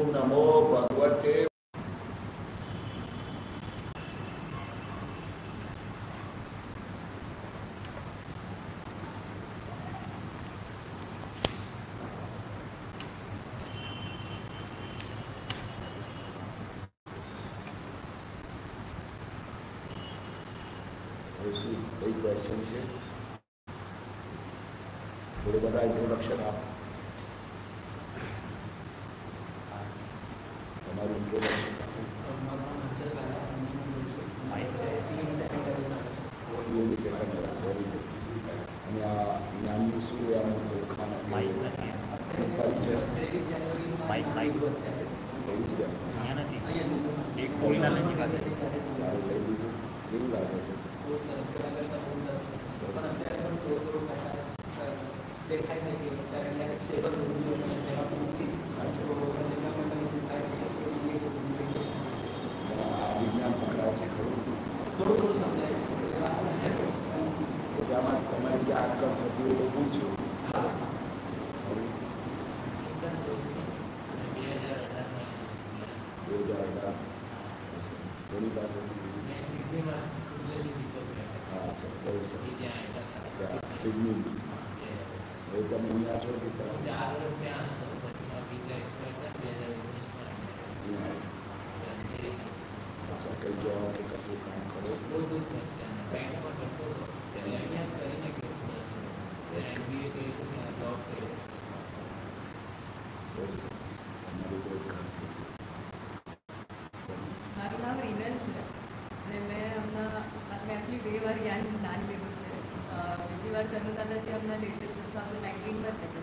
नमो भगवते कोई क्वेश्चन है? थोड़ा बड़ा इंट्रोडक्शन आप हमारे इंट्रोडक्शन અને આ જ્ઞાનનું શું એનું ઓળખાણ માઇક નથી અહીંયા નથી એક કોઈના નજીક હશે લઈ લીધું કેવું લાગે છે? દેખાય છે કે ત્યારે સેવક વિજ્ઞાન પકડાય છે ખરું? થોડું સમજાય છે. આમાં તમારી જે આજકાલ થતું હોય તો પૂછ્યું. કોની પાસે? હા સિડની. હવે તમે અહીંયા છો કે કઈ જવા કે કશું કામ કરો? મારું નામ રીનલ છે અને મેં હમણાં એકચ્યુઅલી 2 વાર જ્ઞાન લીધું છે. બીજી વાર તનુદાદાથી હમણાં લેટેસ્ટ 2019 લીધું.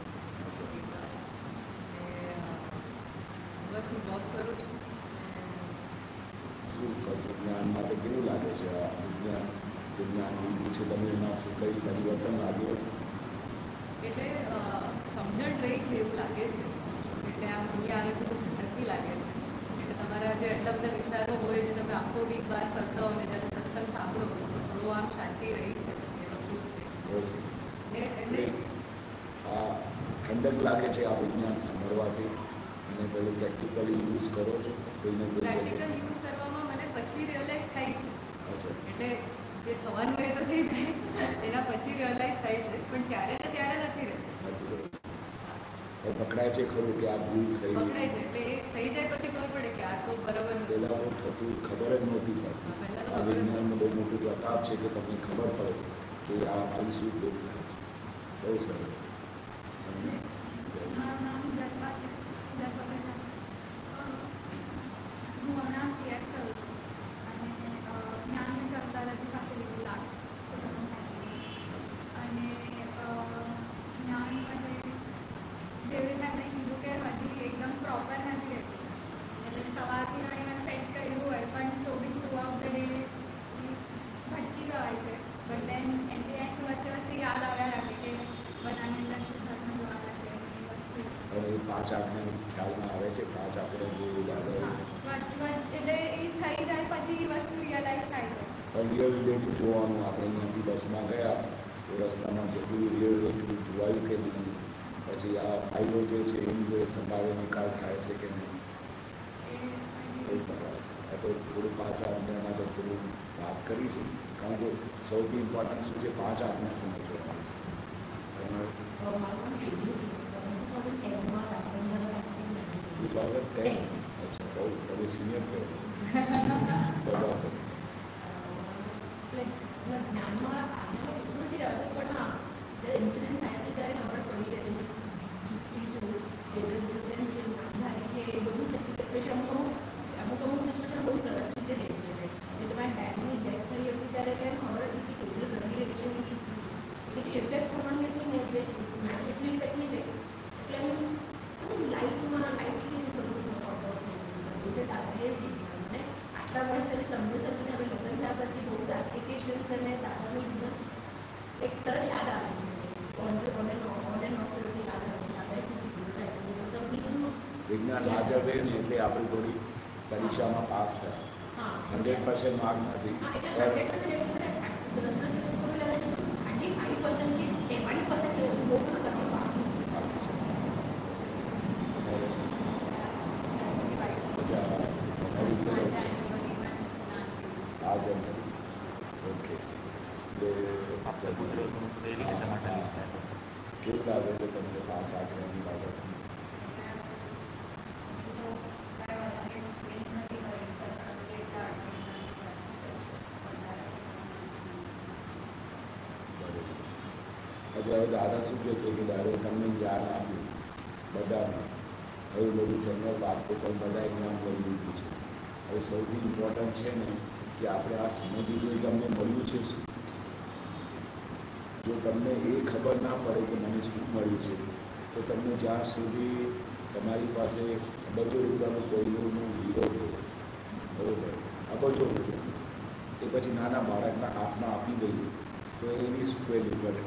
બસ હું જોબ કરું છું. શું કરશો જ્ઞાન માટે? કેવું લાગે છે આ વિજ્ઞાન જે જ્ઞાન લીધું છે તમે એમાં શું કઈ પરિવર્તન લાગ્યું? એટલે સમજણ રહી છે એવું લાગે છે. એટલે આમ અહીંયા આવે છે તો ઠંડક બી લાગે છે. એટલે તમારા જે એટલા બધા વિચારો હોય છે તમે આખો વીક બહાર ફરતા હો ને જ્યારે સત્સંગ સાંભળો તો થોડું આમ શાંતિ રહી છે. એ વસ્તુ છે ને એટલે આ ઠંડક લાગે છે આ વિજ્ઞાન સાંભળવાથી. અને પેલું પ્રેક્ટિકલી યુઝ કરો છો? પ્રેક્ટિકલ યુઝ કરવામાં મને પછી રિયલાઇઝ થાય છે. અચ્છા. એટલે જે થવાનું એ તો થઈ જાય એના પછી રિયલાઇઝ થાય છે પણ ત્યારે ને ત્યારે નથી રહેતું. પકડાય છે ખરું કે આ ભૂલ થઈ? પકડાય છે એટલે એ થઈ જાય પછી ખબર પડે કે આ તો બરાબર નથી. પહેલાં બહુ થતું ખબર જ નહોતી પડતી. આ વિજ્ઞાનનું બહુ મોટું પ્રતાપ છે કે તમને ખબર પડે કે આ આવી શું ભૂલ થાય છે. બહુ સરસ. મારું નામ જગપા છે. હું હમણાં CS કરું છું અને જ્ઞાન મેં કરતાજી પાસે લીધું લાસ્ટ. અને જ્ઞાન માટે જેવી રીતે આપણે કીધું કે હજી એકદમ પ્રોપર નથી રહેતું. એટલે સવારથી ઘણી વાર સેટ કર્યું હોય પણ તો be throughout the day ભટકી જવાય છે. But then at the end વચ્ચે વચ્ચે યાદ આવ્યા રાખે કે બધાની અંદર શું ધર્મ જોવાના છે એ વસ્તુ. અને એ 5 આપણે ખ્યાલમાં આવે છે. 5 આપણે જે યાદ આવે એટલે એ થઈ જાય પછી એ વસ્તુ રિયલાઇઝ થાય છે. પણ રિયલ રિલેટિવ જોવાનું. આપણે અહીંયાથી બસમાં ગયા તો રસ્તામાં જેટલું રિયલ રિલેટિવ જોવાયું કે નહીં, પછી આ ફાઇલો જે છે એની જોડે સંભાવે નિકાલ થાય છે કે નહીં, તો થોડું 5 આપણે એના પર થોડું વાત કરીશું. કારણ કે સૌથી ઇમ્પોર્ટન્ટ શું છે 5 આપણે સમજવાનું. હવે સિનિયર જ્ઞાનમાં એટલું નથી રહેતું પણ હા ઇન્સિડન્ટ થાય છે ત્યારે ખબર પડી રહે છે છુટ્ટી છું કે જે ડિફરન્ટ છે નામધારી છે એ બધું સેપરેશન અમુક સિચ્યુએશન બહુ સરસ રીતે રહે છે. જે તમારા ડેડની ડેથ થઈ હતી ત્યારે ત્યારે ખબર હતી કે કેજલ રડી રહી છે હું છુટ્ટી છું. એટલે જે ઇફેક્ટ થવાની હતી ને જે એટલી ઇફેક્ટ નહીં થઈ એટલે હું લાઈફલી બધું સોર્ટ આઉટ થઈ તારે આટલા વર્ષ તમે સમજી શકીને હવે લગ્ન થયા પછી બહુ એપ્લિકેશન્સ અને દાદાનું જીવન એક તરત યાદ આવે છે. ઓન એન્ડ ઓફ યાદ આવે છે. દાદાએ શું કીધું તો કીધું વિજ્ઞાન હાજર રહે ને એટલે આપણે થોડી પરીક્ષામાં પાસ થયા. 100% માર્ક નથી. 10% હાજર નથી. ઓકે, આપણે ગુજરાતનું એજ્યુકેશન માટે કેવું લાગે છે તમને 5 આજ્ઞાની બાબત? હવે દાદા શું કહે છે કે દાદા તમને જ્ઞાન આપ્યું બધાને, હવે બધું જનરલ વાત તો તમે બધાએ જ્ઞાન લઈ લીધું છે. હવે સૌથી ઇમ્પોર્ટન્ટ છે ને કે આપણે આ સમજવું જોઈએ કે અમને મળ્યું છે શું. જો તમને એ ખબર ના પડે કે મને શું મળ્યું છે તો તમને જ્યાં સુધી તમારી પાસે અબજો રૂપિયાનો કોઈનું હીરો હોય, બરાબર, અબજો રૂપિયા એ પછી નાના બાળકના હાથમાં આપી દઈએ તો એની શું વેલ્યુ કરે?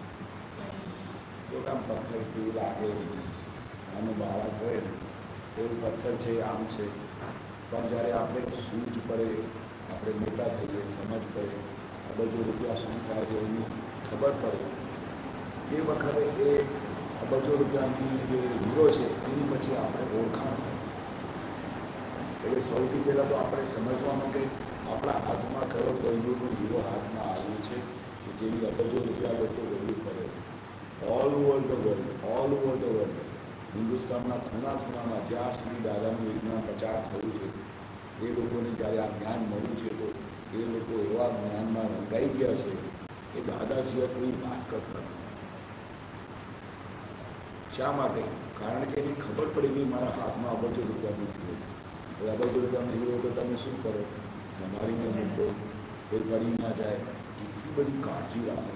તો આમ પથ્થર કેવું લાગે, નાનું બાળક હોય ને એવું પથ્થર છે, આમ છે. પણ જ્યારે આપણે સૂઝ પડે, આપણે મોટા થઈએ, સમજ પડે, અબજો રૂપિયા શું થાય છે એની ખબર પડે, એ વખતે એ અબજો રૂપિયાની જે હીરો છે એની પછી આપણે ઓળખાણ. એટલે સૌથી પહેલાં તો આપણે સમજવાનું કે આપણા હાથમાં કયો કોઈનું હીરો હાથમાં આવ્યું છે કે જેની અબજો રૂપિયા લોકો વેલ્યુ કરે છે. ઓલ ઓવર ધ વર્લ્ડ, હિન્દુસ્તાનના ખૂણા ખૂણામાં જ્યાં સુધી દાદાનું વિજ્ઞાન પ્રચાર થયું છે એ લોકોને જ્યારે આ જ્ઞાન મળ્યું છે તો એ લોકો એવા જ્ઞાનમાં રંગાઈ ગયા છે કે દાદા સિવાય કોઈ વાત કરતા નથી. શા માટે? કારણ કે એની ખબર પડી ગઈ મારા હાથમાં અબજો રૂપિયાનું હીરો છે. હવે અબજો રૂપિયાનો હીરો તો તમે શું કરો? સંભાળીને મૂકો, કોઈ પડી ના જાય, કેટલી બધી કાળજી રાખો.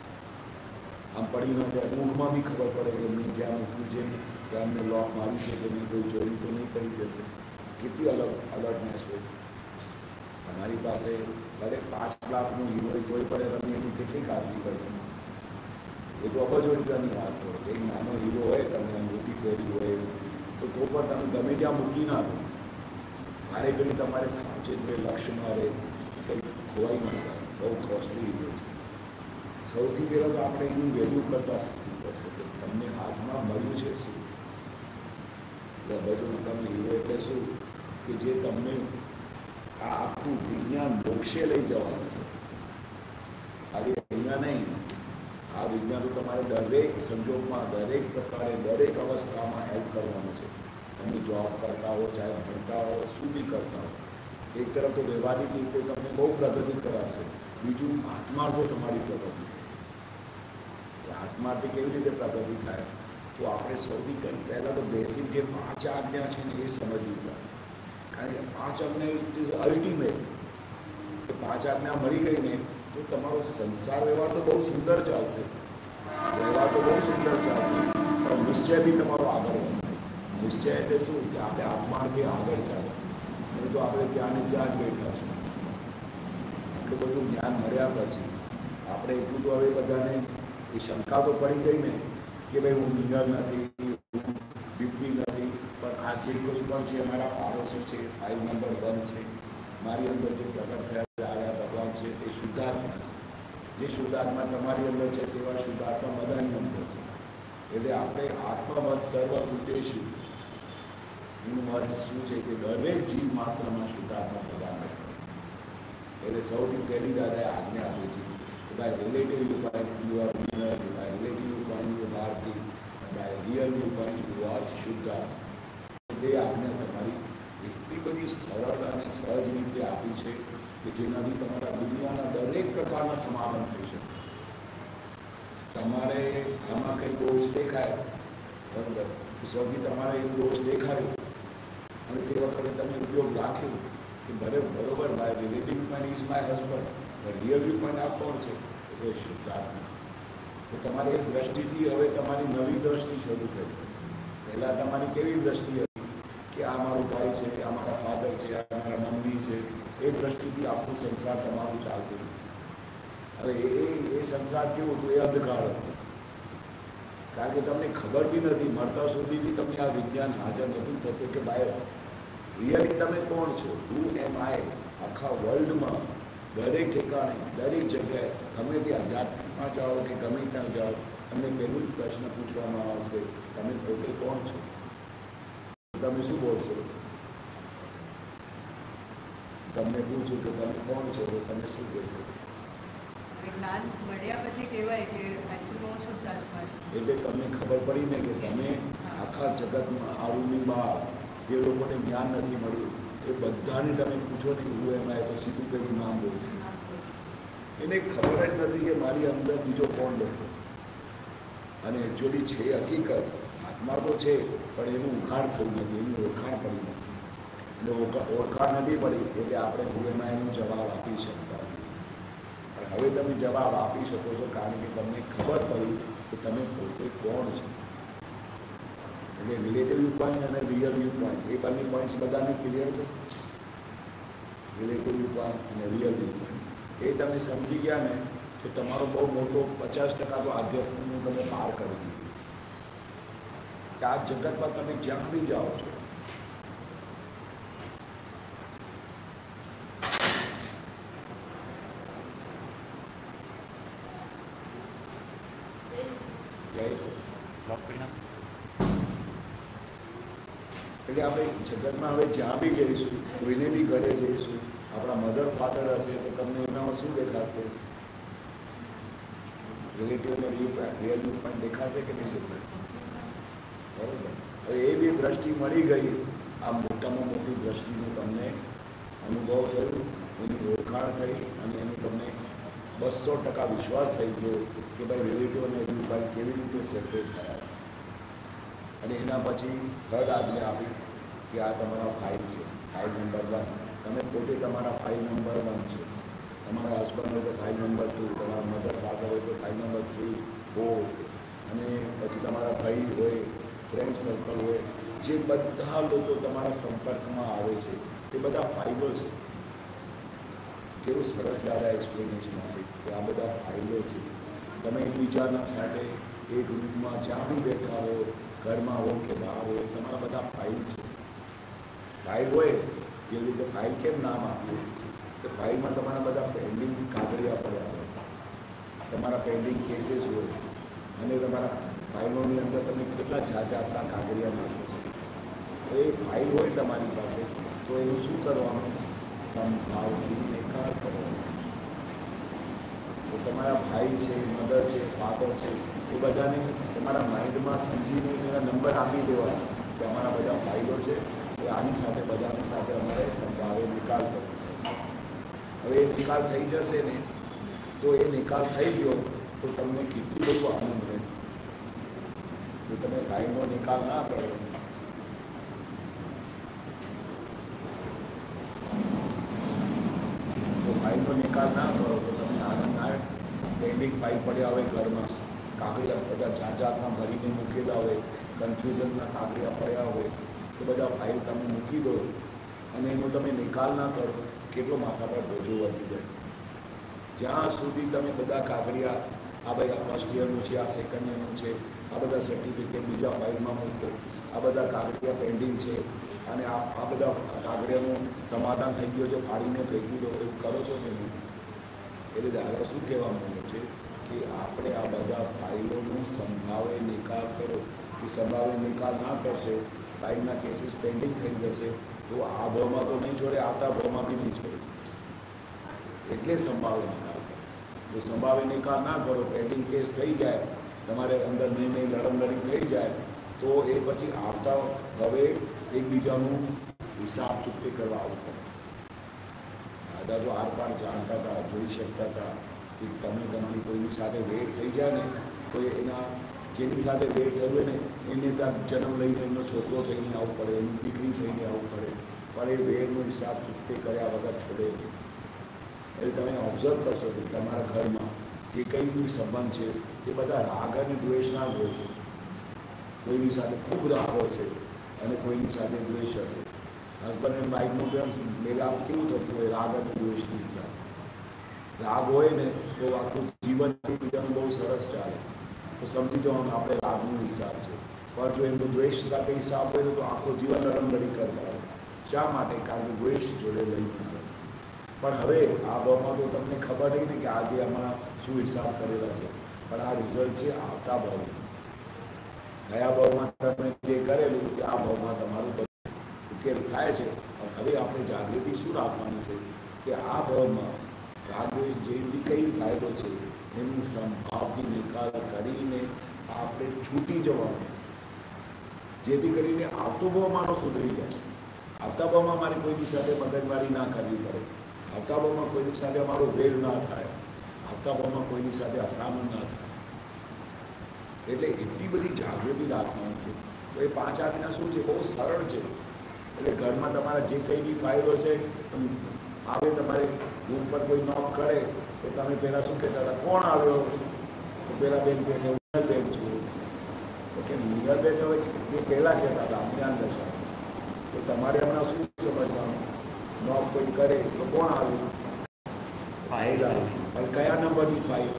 આમ પડી ન જાય, ઊંઘમાં બી ખબર પડે કે એમની જ્યાં મૂક્યું છે ત્યાં અમને લોક માર્યું છે કે નહીં, કોઈ ચોરી તો નહીં કરી દેશે. કેટલી અલર્ટનેસ હોય. તમારી પાસે ભલે 5 લાખનું હીરો હોય તોય પણ તમે એની કેટલી કાળજી કરી. એ તો અબજો રૂપિયાની વાત કરો. એક નાનો હીરો હોય, તમે અંગૂઠી પહેરી હોય તો પણ તમે ગમે ત્યાં મૂકી ના દો. મારે ઘડી તમારે સાવચેત રહે, લક્ષ્યમાં રહે, કંઈ ખોવાઈ ના જાય. બહુ કોસ્ટલી હીરો છે. સૌથી પહેલાં તો આપણે એની વેલ્યુ કરતાં શીખવું પડશે કે તમને હાથમાં મળ્યું છે શું. એટલે અબજો રૂપિયાનો હીરો એટલે શું કે જે તમને આ આખું વિજ્ઞાન મોક્ષે લઈ જવાનું છે. ખાલી અહીંયા નહીં, આ વિજ્ઞાન તો તમારે દરેક સંજોગમાં, દરેક પ્રકારે, દરેક અવસ્થામાં હેલ્પ કરવાનું છે. તમે જોબ કરતા હો, ચાહે ભણતા હો, શું બી કરતા હો. એક તરફ તો વ્યવહારિક રીતે તમને બહુ પ્રગતિ કરાવશે, બીજું આત્માર્થે તમારી પ્રગતિ. આત્માર્થે કેવી રીતે પ્રગતિ થાય? તો આપણે સૌથી પહેલાં તો બેસિક જે 5 આજ્ઞા છે ને એ સમજવી પડે. કારણ કે 5 આજ્ઞા ઇઝ અલ્ટિમેટ. એ 5 આજ્ઞા મળી ગઈ ને તો તમારો સંસાર વ્યવહાર તો બહુ સુંદર ચાલશે, વ્યવહાર તો બહુ સુંદર ચાલશે, પણ નિશ્ચય બી તમારો આગળ વધશે. નિશ્ચય એટલે શું કે આપણે આત્માર્થે આગળ ચાલે, નહીં તો આપણે ત્યાં ને ત્યાં જ બેઠા છે. આટલું બધું જ્ઞાન મળ્યા પછી આપણે એટલું તો હવે બધાને એ શંકા તો પડી ગઈ ને કે ભાઈ હું નિર્ણય નથી, હું બિગડી નથી, પણ આ જે કોઈ પણ છે મારા પાડોશી છે, 5 નંબર 1 છે, મારી અંદર જે પ્રગટ થયા આવ્યા ભગવાન છે તે શુદ્ધાત્મા છે. જે શુદ્ધાત્મા તમારી અંદર છે તેવા શુદ્ધાત્મા બધાની અંદર છે. એટલે આપણે આત્મવત સર્વભૂતેષુ એનું અર્થ શું છે કે દરેક જીવ માત્રમાં શુદ્ધાત્મા ભગવાન રહે. એટલે સૌથી પહેલી દાદાએ આજ્ઞા આપી છે by relative viewpoint you are inner, by relative viewpoint you are bharti, by real viewpoint you are શુદ્ધ. એ આજ્ઞા તમારી એટલી બધી સરળ અને સહજ રીતે આપી છે કે જેનાથી તમારા દુનિયાના દરેક પ્રકારના સમાધાન થઈ શકે. તમારે આમાં કંઈ દોષ દેખાય, બરાબર, સૌથી તમારે એ દોષ દેખાયો અને તે વખતે તમે ઉપયોગ રાખ્યો કે બરોબર my relative viewpoint is my husband, real viewpoint આ કોણ છે? એ શુદ્ધાત્મા. તો તમારે એ દ્રષ્ટિથી હવે તમારી નવી દ્રષ્ટિ શરૂ કરી. પહેલાં તમારી કેવી દ્રષ્ટિ હતી કે આ મારો ભાઈ છે, આ મારા ફાધર છે, આ મારા મમ્મી છે, એ દ્રષ્ટિથી આખું સંસાર તમારું ચાલતું. હવે એ સંસાર કેવું હતું? એ અંધકાર હતું. કારણ કે તમને ખબર બી નથી, મળતા સુધી બી તમને આ વિજ્ઞાન હાજર નથી થતું કે ભાઈ રિયલી તમે કોણ છો, હુ એમ આઈ. આખા વર્લ્ડમાં દરેક ઠેકાણે, દરેક જગ્યાએ, ગમે તે અધ્યાત્મમાં જાઓ કે ગમે ત્યાં જાઓ, તમને પહેલું જ પ્રશ્ન પૂછવામાં આવશે, તમે પોતે કોણ છો? તમે શું બોલશો? તમને પૂછું કે તમે કોણ છો તો તમે શું કહેશો? જ્ઞાન મળ્યા પછી કહેવાય કે એકચ્યુઅલી હું શુદ્ધ આત્મા છું. એટલે તમને ખબર પડી ને કે તમે આખા જગતમાં આવની બહાર જે લોકોને જ્ઞાન નથી મળ્યું એ બધાને તમે પૂછો ને હું એમાં તો સીધું કંઈક નામ બોલશે. એને ખબર જ નથી કે મારી અંદર બીજો કોણ બેઠો, અને એકચ્યુઅલી છે હકીકત આત્મા તો છે પણ એનું ઉખાણ થયું નથી, એની ઓળખાણ પડી નથી. એટલે ઓળખાણ નથી પડી એટલે આપણે હું એમાં એનો જવાબ આપી શકતા નથી. પણ હવે તમે જવાબ આપી શકો છો કારણ કે તમને ખબર પડી કે તમે પોતે કોણ છો. એટલે રિલેટિવ વ્યૂ પોઈન્ટ અને રિયલ વ્યૂ પોઈન્ટ એ બંને પોઈન્ટ્સ બધાને ક્લિયર છે. રિલેટિવ વ્યૂ પોઈન્ટ અને રિયલ વ્યૂ પોઈન્ટ એ તમે સમજી ગયા ને તો તમારો બહુ મોટો 50% તો આધ્યાત્મનું તમે પાર કરી દીધું. કે આ જગતમાં તમે જ્યાં બી જાઓ છો લોક કરી નાખો. એટલે આપણે જગતમાં હવે જ્યાં બી જઈશું, કોઈને બી ઘરે જઈશું, આપણા મધર ફાધર હશે તો તમને એનામાં શું દેખાશે? રિલેટિવ અને રિયલ પણ દેખાશે કે નહીં દેખાય? બરાબર. હવે એ બી દ્રષ્ટિ મળી ગઈ, આ મોટામાં મોટી દ્રષ્ટિનો તમને અનુભવ થયો, એની ઓળખાણ થઈ અને એનું તમને 200% વિશ્વાસ થઈ ગયો કે ભાઈ રિલેટિવ અને રિયલ પોઈન્ટ કેવી રીતે સેપરેટ થયા છે. અને એના પછી થર્ડ આજ્ઞા આપી કે આ તમારા ફાઇલ છે, ફાઇલ નંબર 1. તમે પોતે તમારા ફાઇલ નંબર 1 છો. તમારા હસબન્ડ હોય તો ફાઇલ નંબર 2, તમારા મધર ફાધર હોય તો ફાઇલ નંબર 3, 4, અને પછી તમારા ભાઈ હોય, ફ્રેન્ડ સર્કલ હોય, જે બધા લોકો તમારા સંપર્કમાં આવે છે તે બધા ફાઇલો છે. કેવું સરસ દાદા એક્સપ્લેનેશન આપી કે આ બધા ફાઇલો છે. તમે એકબીજાના સાથે એક રૂમમાં જ્યાં બી બેઠા હો, ઘરમાં હો કે બહાર હોય, તમારા બધા ફાઇલ છે. ફાઇલ હોય જેવી રીતે ફાઇલ કેમ નામ આપ્યું કે ફાઇલમાં તમારા બધા પેન્ડિંગ કાગળિયા પડ્યા હોય, તમારા પેન્ડિંગ કેસીસ હોય, અને તમારા ફાઇલોની અંદર તમે કેટલા જાતના કાગળિયા નાખો છો. તો એ ફાઇલ હોય તમારી પાસે તો એનું શું કરવાનું? સંભાવથી નિકાલ કરવાનો. તો તમારા ભાઈ છે, મધર છે, ફાધર છે, એ બધાને તમારા માઇન્ડમાં સમજીને એના નંબર આપી દેવાના કે અમારા બધા ફાઇલો છે એ આની સાથે બધાની સાથે અમારે સંભાવે નિકાલ કરવો. હવે એ નિકાલ થઈ જશે ને તો એ નિકાલ થઈ ગયો તો તમને કેટલું બધું આનંદ રહે. જો તમે ફાઇલનો નિકાલ ના કરો તો ફાઇલનો નિકાલ ના કરો તો તમને આનંદ આવે. પેન્ડિંગ ફાઇલ પડ્યા હોય ઘરમાં, કાગળિયા બધા જાતના ભરીને મૂકેલા હોય, કન્ફ્યુઝનના કાગળિયા પડ્યા હોય, તો બધા ફાઇલ તમે મૂકી દો અને એનો તમે નિકાલ ના કરો, કેટલો માથા પર બોજો વધી જાય. જ્યાં સુધી તમે બધા કાગળિયા આ ભાઈ આ ફર્સ્ટ યરનું છે, આ સેકન્ડ યરનું છે, આ બધા સર્ટિફિકેટ બીજા ફાઇલમાં મૂકો, આ બધા કાગળિયા પેન્ડિંગ છે અને આ બધા કાગળિયાનું સમાધાન થઈ ગયું છે, ફાડીને ફેંકી દો, એવું કરો છો કે નહીં? એટલે દાદા શું કહેવા માંગે છે કે આપણે આ બધા ફાઇલોનું સંભાવે નિકાલ કરો. એ સંભાવે નિકાલ ના કરશો, ફાઇલના કેસીસ પેન્ડિંગ થઈ જશે તો આ ભાવમાં તો નહીં છોડે, આવતા ભાવમાં બી નહીં છોડે. એટલે સંભાવે નિકાલ કરો. જો સંભાવે નિકાલ ના કરો, પેન્ડિંગ કેસ થઈ જાય, તમારે અંદર નહીં લડમલડી થઈ જાય તો એ પછી આવતા હવે એકબીજાનું હિસાબ ચૂકતી કરવા આવવું પડે. દાદા તો આરપાર જાણતા હતા, જોઈ શકતા હતા કે તમે તમારી કોઈની સાથે વેર થઈ જાય ને તો એના જેની સાથે વેર થયું હોય ને એને ત્યાં જન્મ લઈને એમનો છોકરો થઈને આવવું પડે, એની દીકરી થઈને આવવું પડે, પણ એ વેરનો હિસાબ ચૂકતી કર્યા વગર છોડે નહીં. એટલે તમે ઓબ્ઝર્વ કરશો કે તમારા ઘરમાં જે કંઈ બી સંબંધ છે તે બધા રાગ અને દ્વેષના જ હોય છે. કોઈની સાથે ખૂબ રાગ હશે અને કોઈની સાથે દ્વેષ હશે. હસબન્ડ એન્ડ વાઇફનું પણ મેળાપ કેવું થતું હોય? રાગ અને દ્વેષની હિસાબ. રાગ હોય ને તો આખું જીવન એકબીજાનું બહુ સરસ ચાલે, તો સમજી જવાનું આપણે રાગનો હિસાબ છે. પણ જો એમનો દ્વેષ સાથે હિસાબ હોય તો આખો જીવન લડમલડી કરતા હોય. શા માટે? કારણ કે દ્વેષ જોડે લઈને આવે. પણ હવે આ ભાવમાં તો તમને ખબર નહીં ને કે આજે હમણાં શું હિસાબ કરેલા છે, પણ આ રિઝલ્ટ છે આવતા ભાવમાં. ગયા ભાવમાં તમે જે કરેલું તે આ ભાવમાં તમારું ઉકેલ થાય છે. હવે આપણે જાગૃતિ શું રાખવાની છે કે આ ભાવમાં રાગદ્વેષ જેવી કઈ ફાયદો છે એનું સંભાવથી નિકાલ કરીને આપણે છૂટી જવાનું, જેથી કરીને આવતો ભાવ મારો સુધરી જાય. આવતા ભાવમાં મારી કોઈની સાથે મગજમારી ના કરવી પડે, આવતા ભાવમાં કોઈની સાથે અમારો વેર ના થાય, આવતા ભાવમાં કોઈની સાથે અથડામણ ના થાય. એટલે એટલી બધી જાગૃતિ રાખવાની છે. તો એ 5 આજ્ઞા શું છે? બહુ સરળ છે. એટલે ઘરમાં તમારા જે કંઈ બી ફાઇલો છે આવે, તમારે રૂમ પર કોઈ નોક કરે તો તમે પહેલાં શું કહેતા હતા? કોણ આવ્યો? તો પહેલાં બેન કહે છે મિનલબેન છું. તો કે મિનલબેન હવે એ પહેલાં કહેતા હતા જ્ઞાન દશા. તો તમારે હમણાં શું સમજવાનું? નોક કોઈ કરે તો કોણ આવ્યું? ફાઇલ આવી. હવે કયા નંબરની ફાઇલ?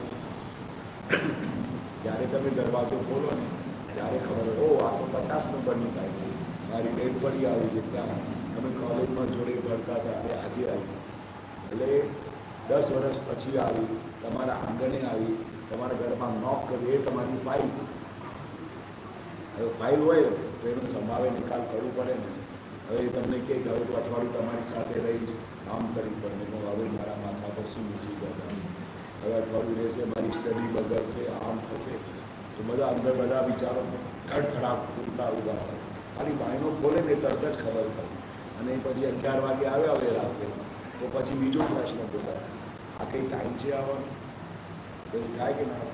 જ્યારે તમે દરવાજો ખોલો ને ત્યારે ખબર હોય, ઓ આ તો 50 નંબરની ફાઇલ છે, મારી ડેટ પડી આવી છે. ત્યાં તમે કોલેજમાં જોડે ભણતા હતા, હવે આજે આવી છે. એટલે 10 વર્ષ પછી આવી, તમારા આંગણે આવી, તમારા ઘરમાં નોક કરી, એ તમારી ફાઇલ છે. હવે ફાઇલ હોય તો એનો સંભાવે નિકાલ કરવું પડે ને. હવે તમને કહે કે હવે તો અઠવાડિયું તમારી સાથે રહીશ, કામ કરીશ, પણ મેં હવે મારા માથા પર શું મુસીબત આવી, હવે અઠવાડિયું રહેશે, મારી સ્ટડી બગડશે, આમ થશે. તો બધા અંદર બધા વિચારો ખડખડાટ ઉડતા ઉભા થાય. ખાલી બાયનો ખોલે ને તરત જ ખબર પડે. અને પછી 11 વાગે આવ્યા હવે રાત્રે, તો પછી બીજો પ્રશ્ન પૂછાય, આ કંઈ ટાઈમ છે આવવાનો? એવું થાય કે ના?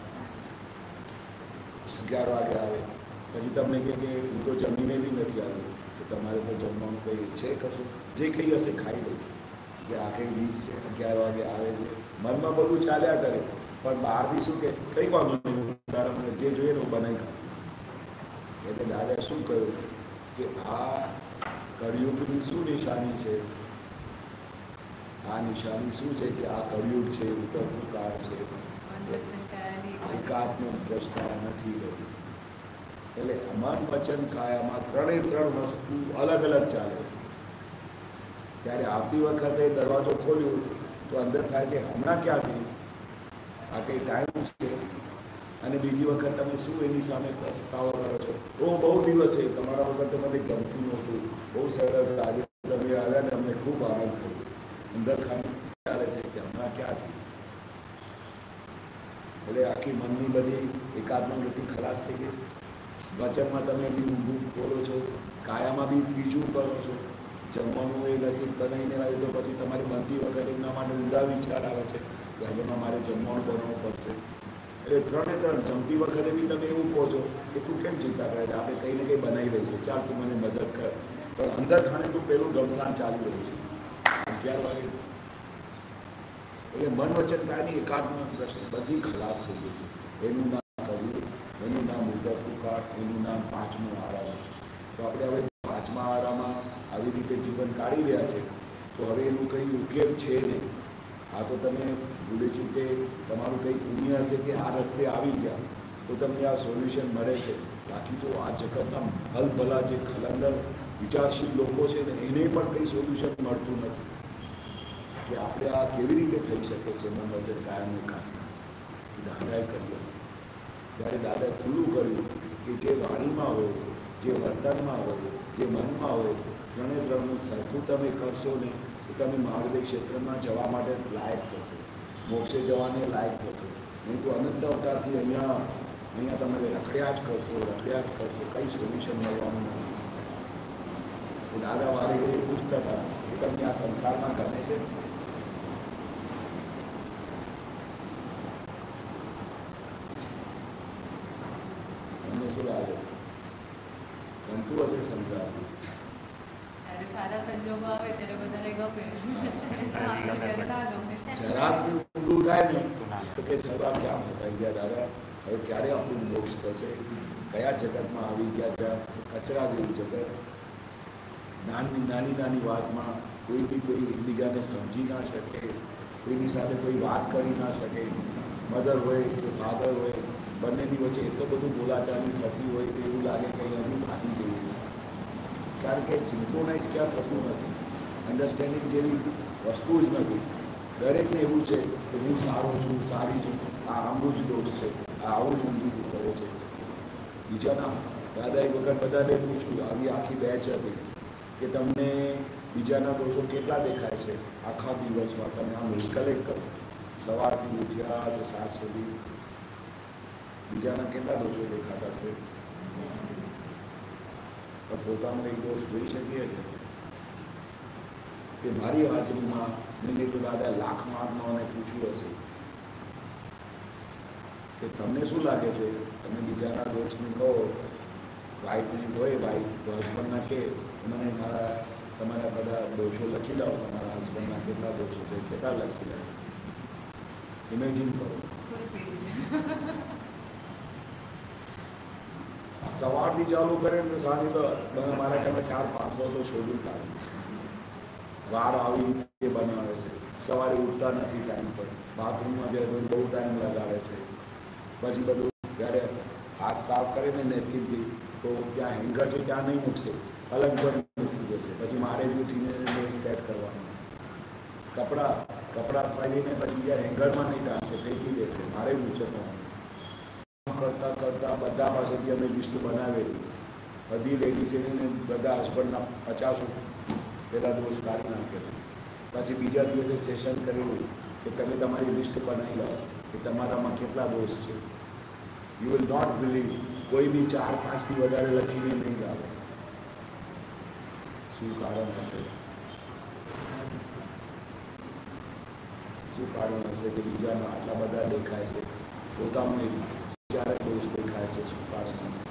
11 વાગે આવે પછી તમને કહે કે હું તો જમીને બી નથી આવ્યો. તો તમારે તો જમવાનું કંઈ છે કશું? જે કંઈ હશે ખાઈ લઈશ, કે આ કંઈ રીત છે. 11 વાગે આવે છે, મનમાં બધું ચાલ્યા કરે, પણ બહારથી શું કે કંઈ વાંધો નહીં, તારા મને જે જોઈએ ને હું બનાવી કાઢીશ. એટલે દાદાએ શું કહ્યું કે આ કળિયુગની શું નિશાની છે? આ નિશાની શું છે કે આ કળિયુગ છે, ઉત્તરનું કાળ છે, એકાત્મ દ્રષ્ટા નથી રહ્યું. એટલે મન વચન કાયામાં 3 વસ્તુ અલગ અલગ ચાલે છે. ત્યારે આવતી વખતે દરવાજો ખોલ્યો તો અંદર થાય કે હમણાં ક્યાંથી, આ કંઈ ટાઈમ છે. અને બીજી વખત તમે શું એની સામે પસ્તાવો કરો છો? બહુ દિવસે તમારા વખત મને ગમતું નહોતું, બહુ સરસ, આજે તમે આવ્યા ને અમને ખૂબ આનંદ થયો. અંદર ખાલી ચાલે છે કે હમણાં ક્યાંથી. એટલે આખી મનની બધી એકાત્મ વૃત્તિ ખલાસ થઈ ગઈ. વચનમાં તમે બી ઊંધું બોલો છો, કાયામાં બી ત્રીજું કરો છો. જમવાનું એ નથી બનાવીને આવ્યું તો પછી તમારી બનતી વખતે એમના માટે ઊંધા વિચાર આવે છે કે હવેમાં મારે જમવાનું બનાવવું પડશે. એટલે 3 જમતી વખતે બી તમે એવું કહો છો કે તું કેમ ચિંતા કરે છે, આપણે કંઈ ને કંઈ બનાવી લઈશું, ચાલ તું મને મદદ કર. પણ અંદર ખાને તું પેલું ઘમસાણ ચાલી રહ્યું છે 11 વાગે. એટલે મન વચન કાયની એકાત્મ દ્રષ્ટિ બધી ખલાસ થઈ ગઈ છે. એનું નામ કર્યું, એનું નામ ઉદ્ધરતું કાળ, એનું નામ 5મો આરામ. તો આપણે હવે 5મા આરામાં આવી રીતે જીવન કાઢી રહ્યા છે. તો હવે એનું કંઈ ઉકેલ છે નહીં. આ તો તમે ભૂલી ચૂકે, તમારું કંઈ પુણ્ય હશે કે આ રસ્તે આવી ગયા તો તમને આ સોલ્યુશન મળે છે. બાકી તો આ જગતના ભલભલા જે ખલંદર વિચારશીલ લોકો છે ને એને પણ કંઈ સોલ્યુશન મળતું નથી કે આપણે આ કેવી રીતે થઈ શકે છે. મન વચન કાયમનું કામ દાદાએ કર્યું. જ્યારે દાદાએ ખુલ્લું કર્યું કે જે વાણીમાં હોય, જે વર્તનમાં હોય, જે મનમાં હોય, 3નું સરખું તમે કરશો ને તો તમે મહાદેવ ક્ષેત્રમાં જવા માટે લાયક થશો, મોક્ષે જવાને લાયક થશો. નહીં તો અનંત અવતારથી અહીંયા તમે રખડ્યા જ કરશો, કંઈ સોલ્યુશન મળવાનું નથી. દાદા વારે એ પૂછતા હતા કે તમને આ સંસારમાં ગમે છે? તમને શું લાગે? ગમતું હશે સંસારમાં? સારા સંજોગો આવે ત્યારે બધાને ગમે, જરાક બી ઊંડું થાય ને તો કે સવા ક્યાં ફસાઈ ગયા દાદા, હવે ક્યારે આપણું મોક્ષ થશે? કયા જગતમાં આવી ગયા છે? કચરા જેવું જગત. નાની વાતમાં કોઈ બી કોઈ એકબીજાને સમજી ના શકે, કોઈની સાથે કોઈ વાત કરી ના શકે. મધર હોય કે ફાધર હોય, બંનેની વચ્ચે એટલું બધું બોલાચાલી થતી હોય કે એવું લાગે કે અહીંયાથી ભાગી જઈએ. કારણ કે સિન્ક્રોનાઇઝ ક્યાં થતું નથી, અન્ડરસ્ટેન્ડિંગ જેવી વસ્તુ જ નથી. દરેકને એવું છે કે હું સારો છું, સારી છું, આ આમનું જ દોષ છે, આ આવું જ ઊંધું કરે છે. બીજાના દાદા એક વખત બધાને પૂછ્યું, આવી આખી બેચ હતી કે તમને બીજાના દોષો કેટલા દેખાય છે આખા દિવસમાં? તમે આમ રિકલેક્ટ કરો, સવારથી ઉઠ્યા તો સાંજ સુધી બીજાના કેટલા દોષો દેખાતા છે? પણ પોતાનો એક દોષ જોઈ શકીએ છીએ કે મારી હાજરીમાં મેં તો દાદા લાખમાં આત્માઓને પૂછ્યું હશે કે તમને શું લાગે છે, તમે બીજાના દોષનું કહો, વાઈફને હોય વાઈફ હસબન્ડના કે મને તમારા બધા દોષો લખી લાવો, તમારા હસબન્ડના કેટલા દોષો છે, કેટલા લખી લાવો, ઇમેજિન કરો. સવારથી ચાલુ કરે ને સાંજે તો મને મારા તમે 400-500 તો શોધી કાઢે. વાર આવી રીતે બનાવે છે, સવારે ઉઠતા નથી ટાઈમ પર, બાથરૂમમાં જાય તો બહુ ટાઈમ લગાડે છે, પછી બધું જ્યારે હાથ સાફ કરે ને નેપકિનથી તો ત્યાં હેન્ગર છે ત્યાં નહીં મૂકશે, પલંગ પર મૂકી દેશે, પછી મારે જ ઉઠીને સેટ કરવાનું. કપડાં પહેરીને પછી જ્યારે હેન્ગરમાં નહીં ટાળશે ફેંકી દેશે, મારે જ ઉચકવાનું. કરતાં કરતાં બધા પાસેથી અમે લિસ્ટ બનાવેલી, બધી લેડીઝને બધા હસબન્ડના 50 પહેલાં દોષ કાઢી નાખેલા. પછી બીજા દિવસે સેશન કરેલું કે તમે તમારી લિસ્ટ બનાવી લો કે તમારામાં કેટલા દોષ છે. યુ વિલ નોટ બિલીવ, કોઈ બી 4-5થી વધારે લખીને નહીં આવે. શું કારણ હશે? શું કારણ હશે કે બીજાના આટલા બધા દેખાય છે, પોતાનું જ્યારે દોષ દેખાય છે? શું કારણ હશે?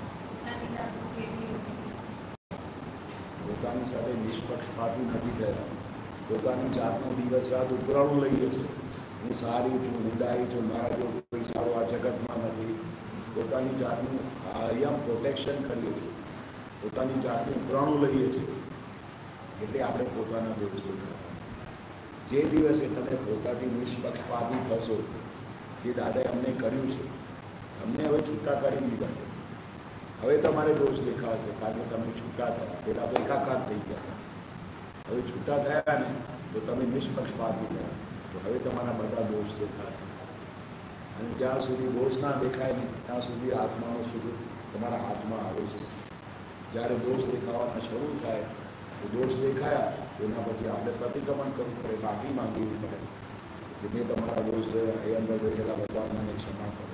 પોતાની સાથે નિષ્પક્ષપાતી નથી થયા, પોતાની જાતનો દિવસ રાત ઉપરાણું લઈએ છે. હું સારી છું, હું ડાઈ છું, મારા જો કોઈ સારો આ જગતમાં નથી. પોતાની જાતનું અહીંયા પ્રોટેક્શન કરીએ છીએ, પોતાની જાતનું ઉપરાણું લઈએ છીએ, એટલે આપણે પોતાના દોષ દેખાય. જે દિવસે તમે પોતાથી નિષ્પક્ષપાતી થશો, જે દાદાએ અમને કર્યું છે, અમને હવે છૂટા કરી દીધા છે. હવે તમારે દોષ દેખાશે, કારણ કે તમે છૂટા થયા, પહેલાં તો એકાકાર થઈ ગયા. હવે છૂટા થયા ને તો તમે નિષ્પક્ષપાતી થયા, તો હવે તમારા બધા દોષ દેખાશે. અને જ્યાં સુધી દોષ ના દેખાય ને ત્યાં સુધી આત્માનો સુખ તમારા હાથમાં આવે છે. જ્યારે દોષ દેખાવાના શરૂ થાય તો દોષ દેખાયા એના પછી આપણે પ્રતિક્રમણ કરવું પડે, માફી માંગવી પડે કે મેં તમારા દોષ જોયા, એ અંદર રહેલા બધા મને ક્ષમા કરો.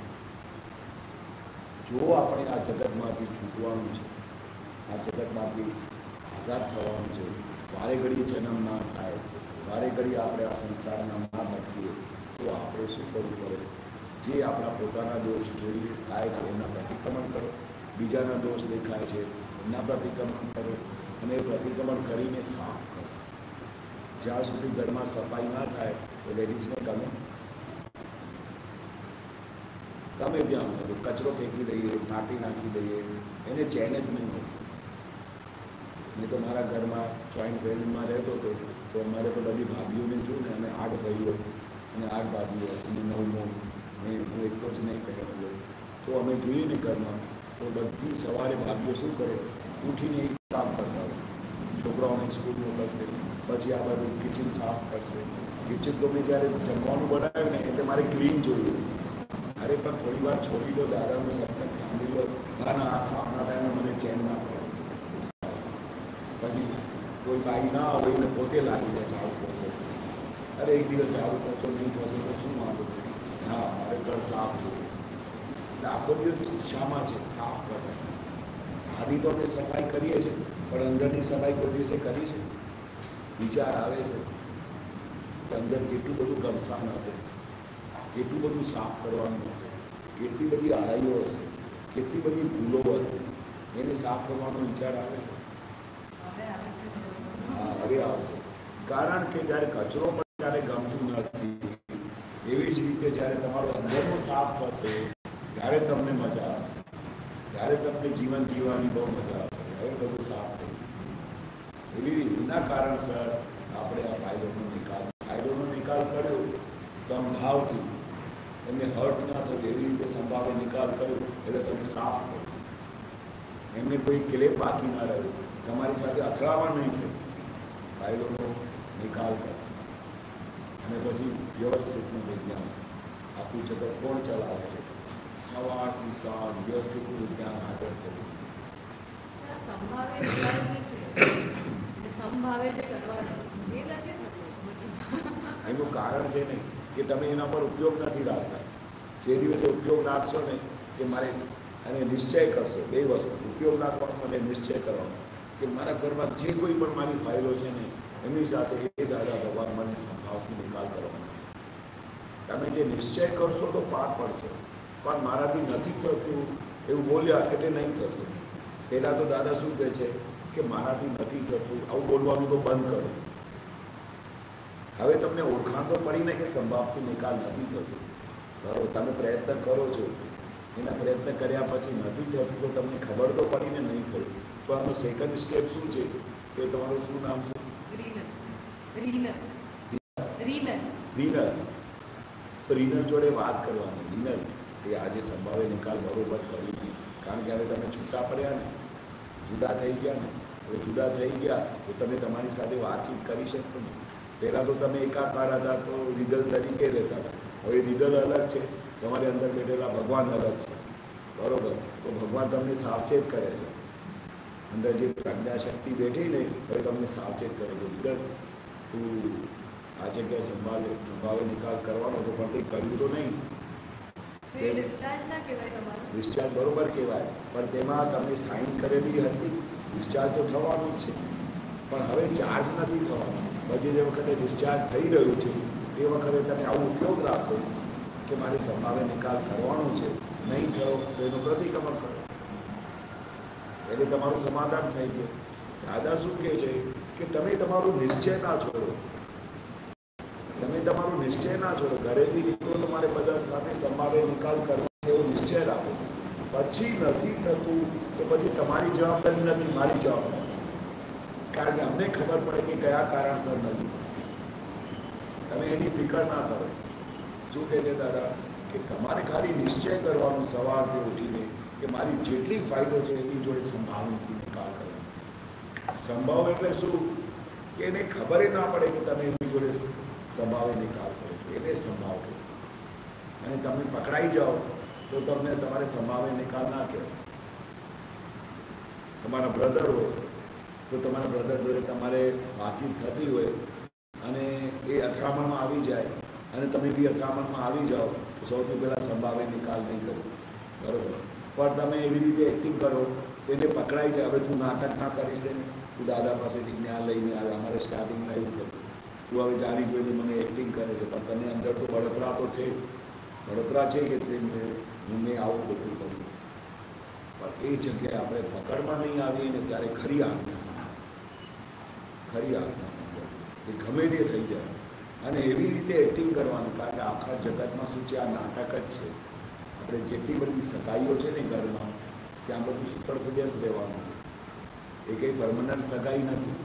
જો આપણે આ જગતમાંથી છૂટવાનું છે, આ જગતમાંથી આઝાદ થવાનું છે, વારે ઘડીએ જન્મ ના થાય, વારે ઘડીએ આપણે આ સંસારના ના ભટકીએ, તો આપણે શું કરવું પડે? જે આપણા પોતાના દોષ જોઈએ થાય છે એના પ્રતિક્રમણ કરો, બીજાના દોષ દેખાય છે એના પ્રતિક્રમણ કરો, અને એ પ્રતિક્રમણ કરીને સાફ કરો. જ્યાં સુધી ઘરમાં સફાઈ ના થાય તો લેડીઝને ગમે ત્યાં બધું કચરો ફેંકી દઈએ, માટી નાખી દઈએ, એને ચેન જ નહીં મળશે. મેં તો મારા ઘરમાં જોઈન્ટ ફેમિલીમાં રહેતો હતો તો અમારે તો બધી ભાભીઓને જોઉં ને, અમે 8 ભાઈઓ અને 8 ભાભીઓ અને 9 હું એટલો જ નહીં કહેલો. તો અમે જોઈએ ને ઘરમાં તો બધી સવારે ભાભીઓ શું કરે, ઉઠીને એક કામ કરતા હોય, છોકરાઓને સ્કૂલ મોકલશે, પછી આ બધું કિચન સાફ કરશે. કિચન તો મેં જ્યારે જમવાનું બનાવ્યું ને એટલે મારે ક્લીન જોયું. અરે પણ થોડી વાર છોડી દો, દાદાનો સત્સંગ સાંભળી લો, ના આ સાફના ટાઈમે મને ચેન ના પડે. પછી કોઈ બાઈ ના આવે એને પોતે લાગી જાય ઝાડુ પોછો. અરે એક દિવસ ઝાડુ પોછો નહીં થશે તો શું વાંધો છે? હા, મારે ઘર સાફ જોઈએ. એટલે આખો દિવસ શામાં છે? સાફ કરવા. આદિ તો અમે સફાઈ કરીએ છીએ, પણ અંદરની સફાઈ કોઈ દિવસે કરી છે? વિચાર આવે છે કે અંદર કેટલું બધું ગમસાન હશે, કેટલું બધું સાફ કરવાનું હશે, કેટલી બધી આડાઈઓ હશે, કેટલી બધી ભૂલો હશે, એને સાફ કરવાનો વિચાર આવે છે? હા, હવે આવશે. કારણ કે જ્યારે કચરો પણ ત્યારે ગમતું નથી, એવી જ રીતે જ્યારે તમારો અંદરનું સાફ થશે ત્યારે તમને મજા આવશે, ત્યારે તમને જીવન જીવવાની બહુ મજા આવશે. હવે બધું સાફ થઈ ગયું. એવી રીતના કારણસર આપણે આ ફાયદોનો નિકાલ કર્યો સંભાવથી. એમને હર્ટ ના થયું એવી રીતે સંભાવે નિકાલ કર્યો એટલે તમે સાફ કરો. એમને કોઈ ક્લેપ બાકી ના રહ્યું, તમારી સાથે અથડામણ નહીં થયું. ફાઇલોનો નિકાલ કરો અને પછી વ્યવસ્થિતનું વિજ્ઞાન. આખું જગત કોણ ચલાવે છે? સવારથી સાંજ વ્યવસ્થિતનું વિજ્ઞાન હાજર થયું. સંભાવે નિકાલ જે છે મનભાવે જે કરવાનું એ નથી થતું. એનું કારણ છે ને કે તમે એના પર ઉપયોગ નથી રાખતા. જે દિવસે ઉપયોગ રાખશો ને કે મારે અને નિશ્ચય કરશો, બે વસ્તુ, ઉપયોગ રાખવાનો અને નિશ્ચય કરવાનો કે મારા ઘરમાં જે કોઈ પણ મારી ફાઇલો છે ને એમની સાથે એ દાદા ભગવાન મને સંભાવથી નિકાલ કરવાનો. તમે જે નિશ્ચય કરશો તો પાર પડશો, પણ મારાથી નથી થતું એવું બોલ્યા એટલે નહીં થશે. પહેલાં તો દાદા શું કહે છે કે મારાથી નથી થતું આવું બોલવાનું તો બંધ કરો. હવે તમને ઓળખાણ તો પડીને કે સંભાવથી નિકાલ નથી થતું, બરાબર? તમે પ્રયત્ન કરો છો, એના પ્રયત્ન કર્યા પછી નથી થતું તો તમને ખબર તો પડીને નહીં થયું. તો આનો સેકન્ડ સ્ટેપ શું છે કે તમારું શું નામ છે? રીનલ. તો રીનલ જોડે વાત કરવાની. રીનલ એ આજે સંભાવે નિકાલ બરોબર કરી હતી, કારણ કે હવે તમે છૂટા પડ્યા ને, જુદા થઈ ગયા ને. હવે જુદા થઈ ગયા તો તમે તમારી સાથે વાતચીત કરી શકો ને. પહેલાં તો તમે એકાકાર હતા તો રીદલ તરીકે રહેતા હતા. હવે રીદલ અલગ છે, તમારી અંદર બેઠેલા ભગવાન અલગ છે, બરાબર? તો ભગવાન તમને સાવચેત કરે છે. અંદર જે પ્રજ્ઞા શક્તિ બેઠી ને હવે તમને સાવચેત કરે છે. રીદલ તું આજે કે સંભાવે નિકાલ કરવાનો તો પણ કંઈ કર્યું તો નહીં. ડિસ્ચાર્જ ના કહેવાય તમારું? ડિસ્ચાર્જ બરોબર કહેવાય, પણ તેમાં તમે સાઇન કરેલી હતી. ડિસ્ચાર્જ તો થવાનું જ છે, પણ હવે ચાર્જ નથી થવાનો. પછી જે વખતે ડિસ્ચાર્જ થઈ રહ્યું છે તે વખતે તમે આવો ઉપયોગ રાખો કે મારે સંભાવે નિકાલ કરવાનો છે, નહીં થયો તો એનું પ્રતિક્રમણ કરો એટલે તમારું સમાધાન થઈ ગયું. દાદા શું કહે છે કે તમે તમારું નિશ્ચય ના છોડો. તમે તમારું નિશ્ચય ના છોડો. ઘરેથી નીકળો તમારે બધા સાથે સંભાવે નિકાલ કરવો એવો નિશ્ચય રાખો. પછી નથી થતું તો પછી તમારી જવાબદારી નથી, મારી જવાબદારી. કારણ કે અમને ખબર પડે કે કયા કારણસર નથી. તમે એની ફિકર ના કરો. શું કહે છે દાદા કે તમારે ખાલી નિશ્ચય કરવાનો સવારથી ઉઠીને કે મારી જેટલી ફાઇલો છે એની જોડે સંભાવનાથી નિકાલ કરવાનો. સંભાવ એટલે શું કે એને ખબર ના પડે કે તમે એની જોડે સંભાવે નિકાલ કરો છો, એને સંભાવ કરો. અને તમે પકડાઈ જાઓ તો તમને તમારે સંભાવે નિકાલ ના કહેવાય. તમારા બ્રધર હોય તો તમારા બ્રધર જોડે તમારે વાતચીત થતી હોય અને એ અથડામણમાં આવી જાય અને તમે બી અથડામણમાં આવી જાઓ તો સૌથી પહેલાં સંભાવે નિકાલ નહીં કરો, બરાબર? પણ તમે એવી રીતે એક્ટિંગ કરો એને પકડાઈ જાય. હવે તું નાટક ના કરીશ ને, તું દાદા પાસેથી જ્ઞાન લઈને આવે. અમારે સ્ટાર્ટિંગમાં એવું થતું, તું હવે જાણી જોઈને મને એક્ટિંગ કરે છે, પણ તને અંદર તો બળતરા તો છે. બળતરા છે કે મેં આવું ખોટું કર્યું. પણ એ જગ્યાએ આપણે પકડમાં નહીં આવીએ ને ત્યારે ખરી આજ્ઞા સમજાય. ખરી આજ્ઞા સમજાય એ ગમે તે થઈ જાય. અને એવી રીતે એક્ટિંગ કરવાનું, કારણ કે આખા જગતમાં શું છે, આ નાટક જ છે. આપણે જેટલી બધી સગાઈઓ છે ને ઘરમાં, ત્યાં બધું સુપરફિલિયસ રહેવાનું છે. એ કંઈ પરમનન્ટ સગાઈ નથી.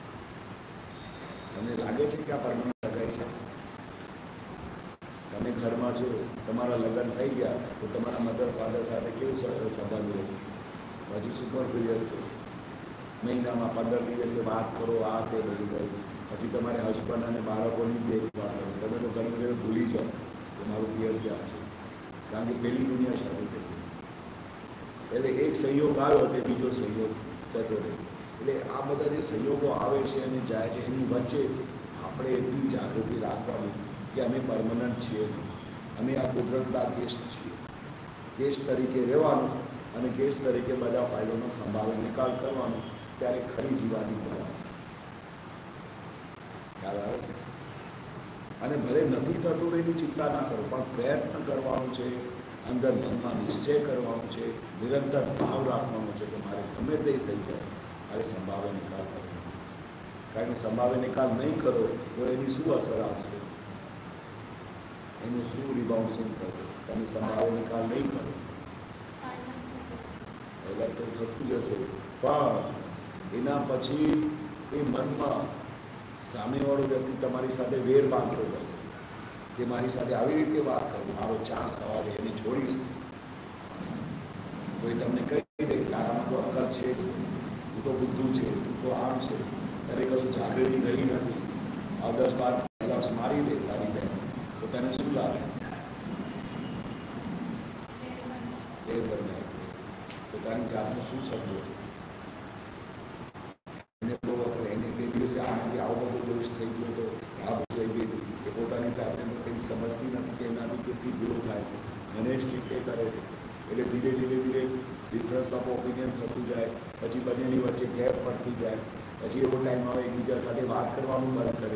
તમને લાગે છે કે આ પરમનન્ટ સગાઈ છે? તમે ઘરમાં છો, તમારા લગ્ન થઈ ગયા તો તમારા મધર ફાધર સાથે કેવું સંબંધ રહે? પછી સુપરફિલિયસ થયું. મહિનામાં 15 દિવસે વાત કરો, આ તે બધું કર્યું. પછી તમારે હસબન્ડ અને બાળકોની દેખભાળ કરો. તમે તો ઘણી વખત ભૂલી જાઓ કે મારું પિયર ક્યાં છે, કારણ કે પેલી દુનિયા શરૂ થઈ ગઈ. એટલે એક સંયોગ આવ્યો તે બીજો સંયોગ જતો રહે. એટલે આ બધા જે સંયોગો આવે છે અને જાય છે એની વચ્ચે આપણે એટલી જાગૃતિ રાખવાની કે અમે પરમનન્ટ છીએ નહીં. અમે આ કુદરતના ગેસ્ટ છીએ. ગેસ્ટ તરીકે રહેવાનું અને ગેસ્ટ તરીકે બધા ફાઇલોનો સંભાવે નિકાલ કરવાનો. ત્યારે ખરી જીવાની બનાવશે. ખ્યાલ આવે છે? અને ભલે નથી થતું એની ચિંતા ના કરો, પણ પ્રયત્ન કરવાનો છે, અંદર મનમાં નિશ્ચય કરવાનો છે, નિરંતર ભાવ રાખવાનો છે કે મારે ગમે તે થઈ જાય મારે સંભાવે નિકાલ કરવાનો. કારણ કે સંભાવે નિકાલ નહીં કરો તો એની શું અસર આવશે, એનું શું રિબાઉન્સિંગ થશે? તમે સંભાવે નિકાલ નહીં કરો પહેલાં તો થતું જશે, પણ એના પછી એ મનમાં સામેવાળો વ્યક્તિ તમારી સાથે વેર બાંધતો જશે કે મારી સાથે આવી રીતે વાત કરું, મારો ચાન્સ સવારે એને છોડીશ. કોઈ તમને કહી દે તારામાં તો અક્કલ છે જ, તું તો બુદ્ધુ છે, તું તો આમ છે, ત્યારે કશું જાગૃતિ રહી નથી, આ 10-12 લક્ષ મારી દે તારી બેન, તો તને શું લાગે? એ બને તો તારી જાતને શું સમજો છે? એને બહુ એને તે દિવસે આમાંથી આવો બધો દોષ થઈ ગયો તો આ બધું થઈ ગયું એ પોતાની જાતને કંઈ સમજતી નથી કે એનાથી કેટલી ભૂલો થાય છે મને સ્ટ્રીટ એ કરે છે એટલે ધીરે ધીરે ડિફરન્સ ઓફ ઓપિનિયન થતું જાય પછી બંનેની વચ્ચે ગેપ પડતી જાય પછી એવો ટાઈમ આવે એકબીજા સાથે વાત કરવાનું બંધ કરે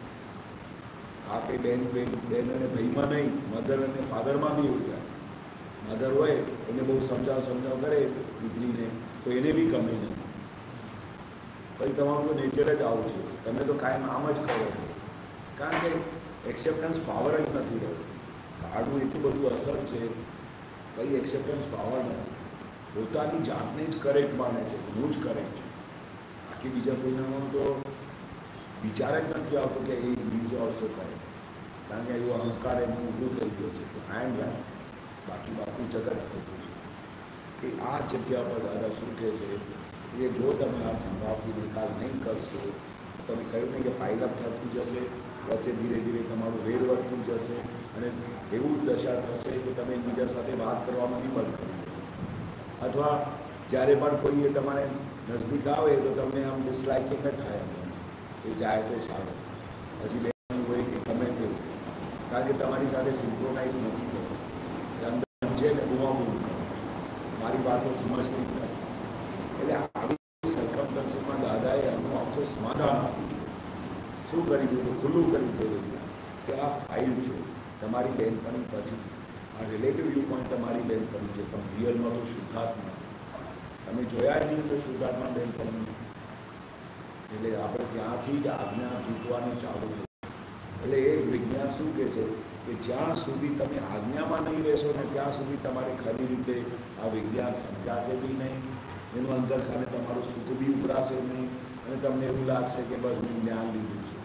આ કંઈ બેન અને ભાઈમાં નહીં મધર અને ફાધરમાં બી એવું થાય મધર હોય એને બહુ સમજાવ કરે દીકરીને તો એને બી ગમે નહીં પછી તમારું તો નેચર જ આવું છે તમે તો કાયમ આમ જ કરો છો કારણ કે એક્સેપ્ટન્સ પાવર જ નથી રહ્યો કાર્ડનું એટલું બધું અસર છે કંઈ એક્સેપ્ટન્સ પાવર નથી પોતાની જાતને જ કરેક્ટ માને છે હું જ કરેક્ટ છું બાકી બીજા કોઈનાનો તો વિચાર જ નથી આવતો કે એ ઇઝ ઓલ્સો કરેક્ટ કારણ કે એવો અહંકાર એનું ઊભું થઈ ગયો છે તો આઈ એમ રાઈટ બાકી જગત ખોટું છે કે આ જગ્યા પર દાદા શું કહે છે કે જો તમે આ સંભાવથી નિકાલ નહીં કરશો તો તમે કહ્યું નહીં કે પાયલઅપ થતું જશે વચ્ચે ધીરે ધીરે તમારું વેર વધતું જશે અને એવું દશા થશે કે તમે એકબીજા સાથે વાત કરવાનું બી બંધ કરી દેશે અથવા જ્યારે પણ કોઈ એ તમારે નજદીક આવે તો તમને આમ ડિસલાઇકિંગ જ થાય એ જાય તો સારું પછી બેન હોય કે ગમે તેવું કારણ કે તમારી સાથે સિન્ક્રોનાઇઝ નથી થતું અંદર છે ને બુમાબુમ કરો મારી વાતો સમજતી જ નથી એટલે આવી સરકમસ્ટન્સીસમાં દાદાએ આનું આખું સમાધાન આપ્યું શું કરી દીધું ખુલ્લું કરી દીધું કે આ ફાઇલ છે તમારી બહેનપણી પછી આ રિલેટિવ વ્યૂ પોઈન્ટ તમારી બહેનપણી છે પણ રિયલમાં તો શુદ્ધાત્મા તમે જોયા નહીં તો શુદ્ધાત્મા બહેનપણી એટલે આપણે ત્યાંથી જ આજ્ઞા તૂટવાનું ચાલુ થયું એટલે એ વિજ્ઞાન શું કહે છે કે જ્યાં સુધી તમે આજ્ઞામાં નહીં રહેશો ને ત્યાં સુધી તમારે ખરી રીતે આ વિજ્ઞાન સમજાશે બી નહીં એનું અંદર ખાને તમારું સુખ બી ઉભરાશે નહીં અને તમને એવું લાગશે કે બસ મેં જ્ઞાન લીધું છે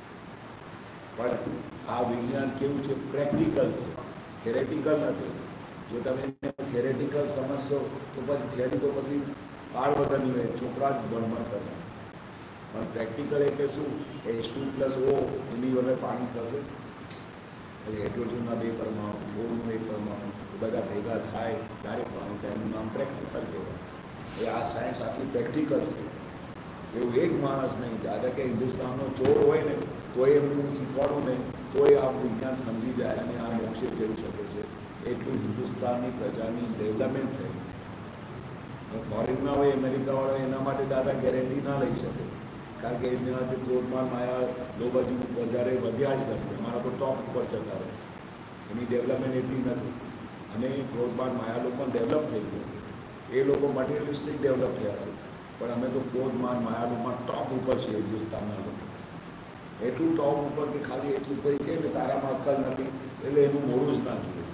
પણ આ વિજ્ઞાન કેવું છે પ્રેક્ટિકલ છે થેરેટિકલ નથી જો તમે થેરેટિકલ સમજશો તો પછી થિયરી તો બધી પાર વગરની હોય ચોપડા જ ભણમણ કરે પણ પ્રેક્ટિકલ એટલે શું H2+O એની વગર પાણી થશે એટલે હાઇડ્રોજનના 2 પરમાણુ બોરનું 1 પરમાણુ બધા ભેગા થાય ત્યારે પાણી થાય એનું નામ પ્રેક્ટિકલ કહેવાય એ આ સાયન્સ આટલી પ્રેક્ટિકલ છે એવું એક માણસ નહીં દાદા કે હિન્દુસ્તાનનો ચોર હોય ને તો એમનું શીખવાડું નહીં તો એ આ વિજ્ઞાન સમજી જાય અને આ મોક્ષે જઈ શકે છે એટલું હિન્દુસ્તાનની પ્રજાની ડેવલપમેન્ટ થયેલી છે ફોરેનમાં હોય અમેરિકાવાળા એના માટે દાદા ગેરંટી ના લઈ શકે કારણ કે એમના જે ક્રોધમાન માયા લો બાજુ વધારે વધ્યા જ નથી અમારા તો ટોપ ઉપર જતા રહે એની ડેવલપમેન્ટ એટલી નથી અને ક્રોધમાન માયા લોકો પણ ડેવલપ થઈ ગયો છે એ લોકો મટીરિયલિસ્ટિક ડેવલપ થયા છે પણ અમે તો ક્રોધમાન માયાલોકમાં ટોપ ઉપર છીએ હિન્દુસ્તાનના લોકો એટલું ટોપ ઉપર કે ખાલી એટલું કોઈ કહે ને તારામાં અક્કલ નથી એટલે એનું મોડું જ ના જોઈએ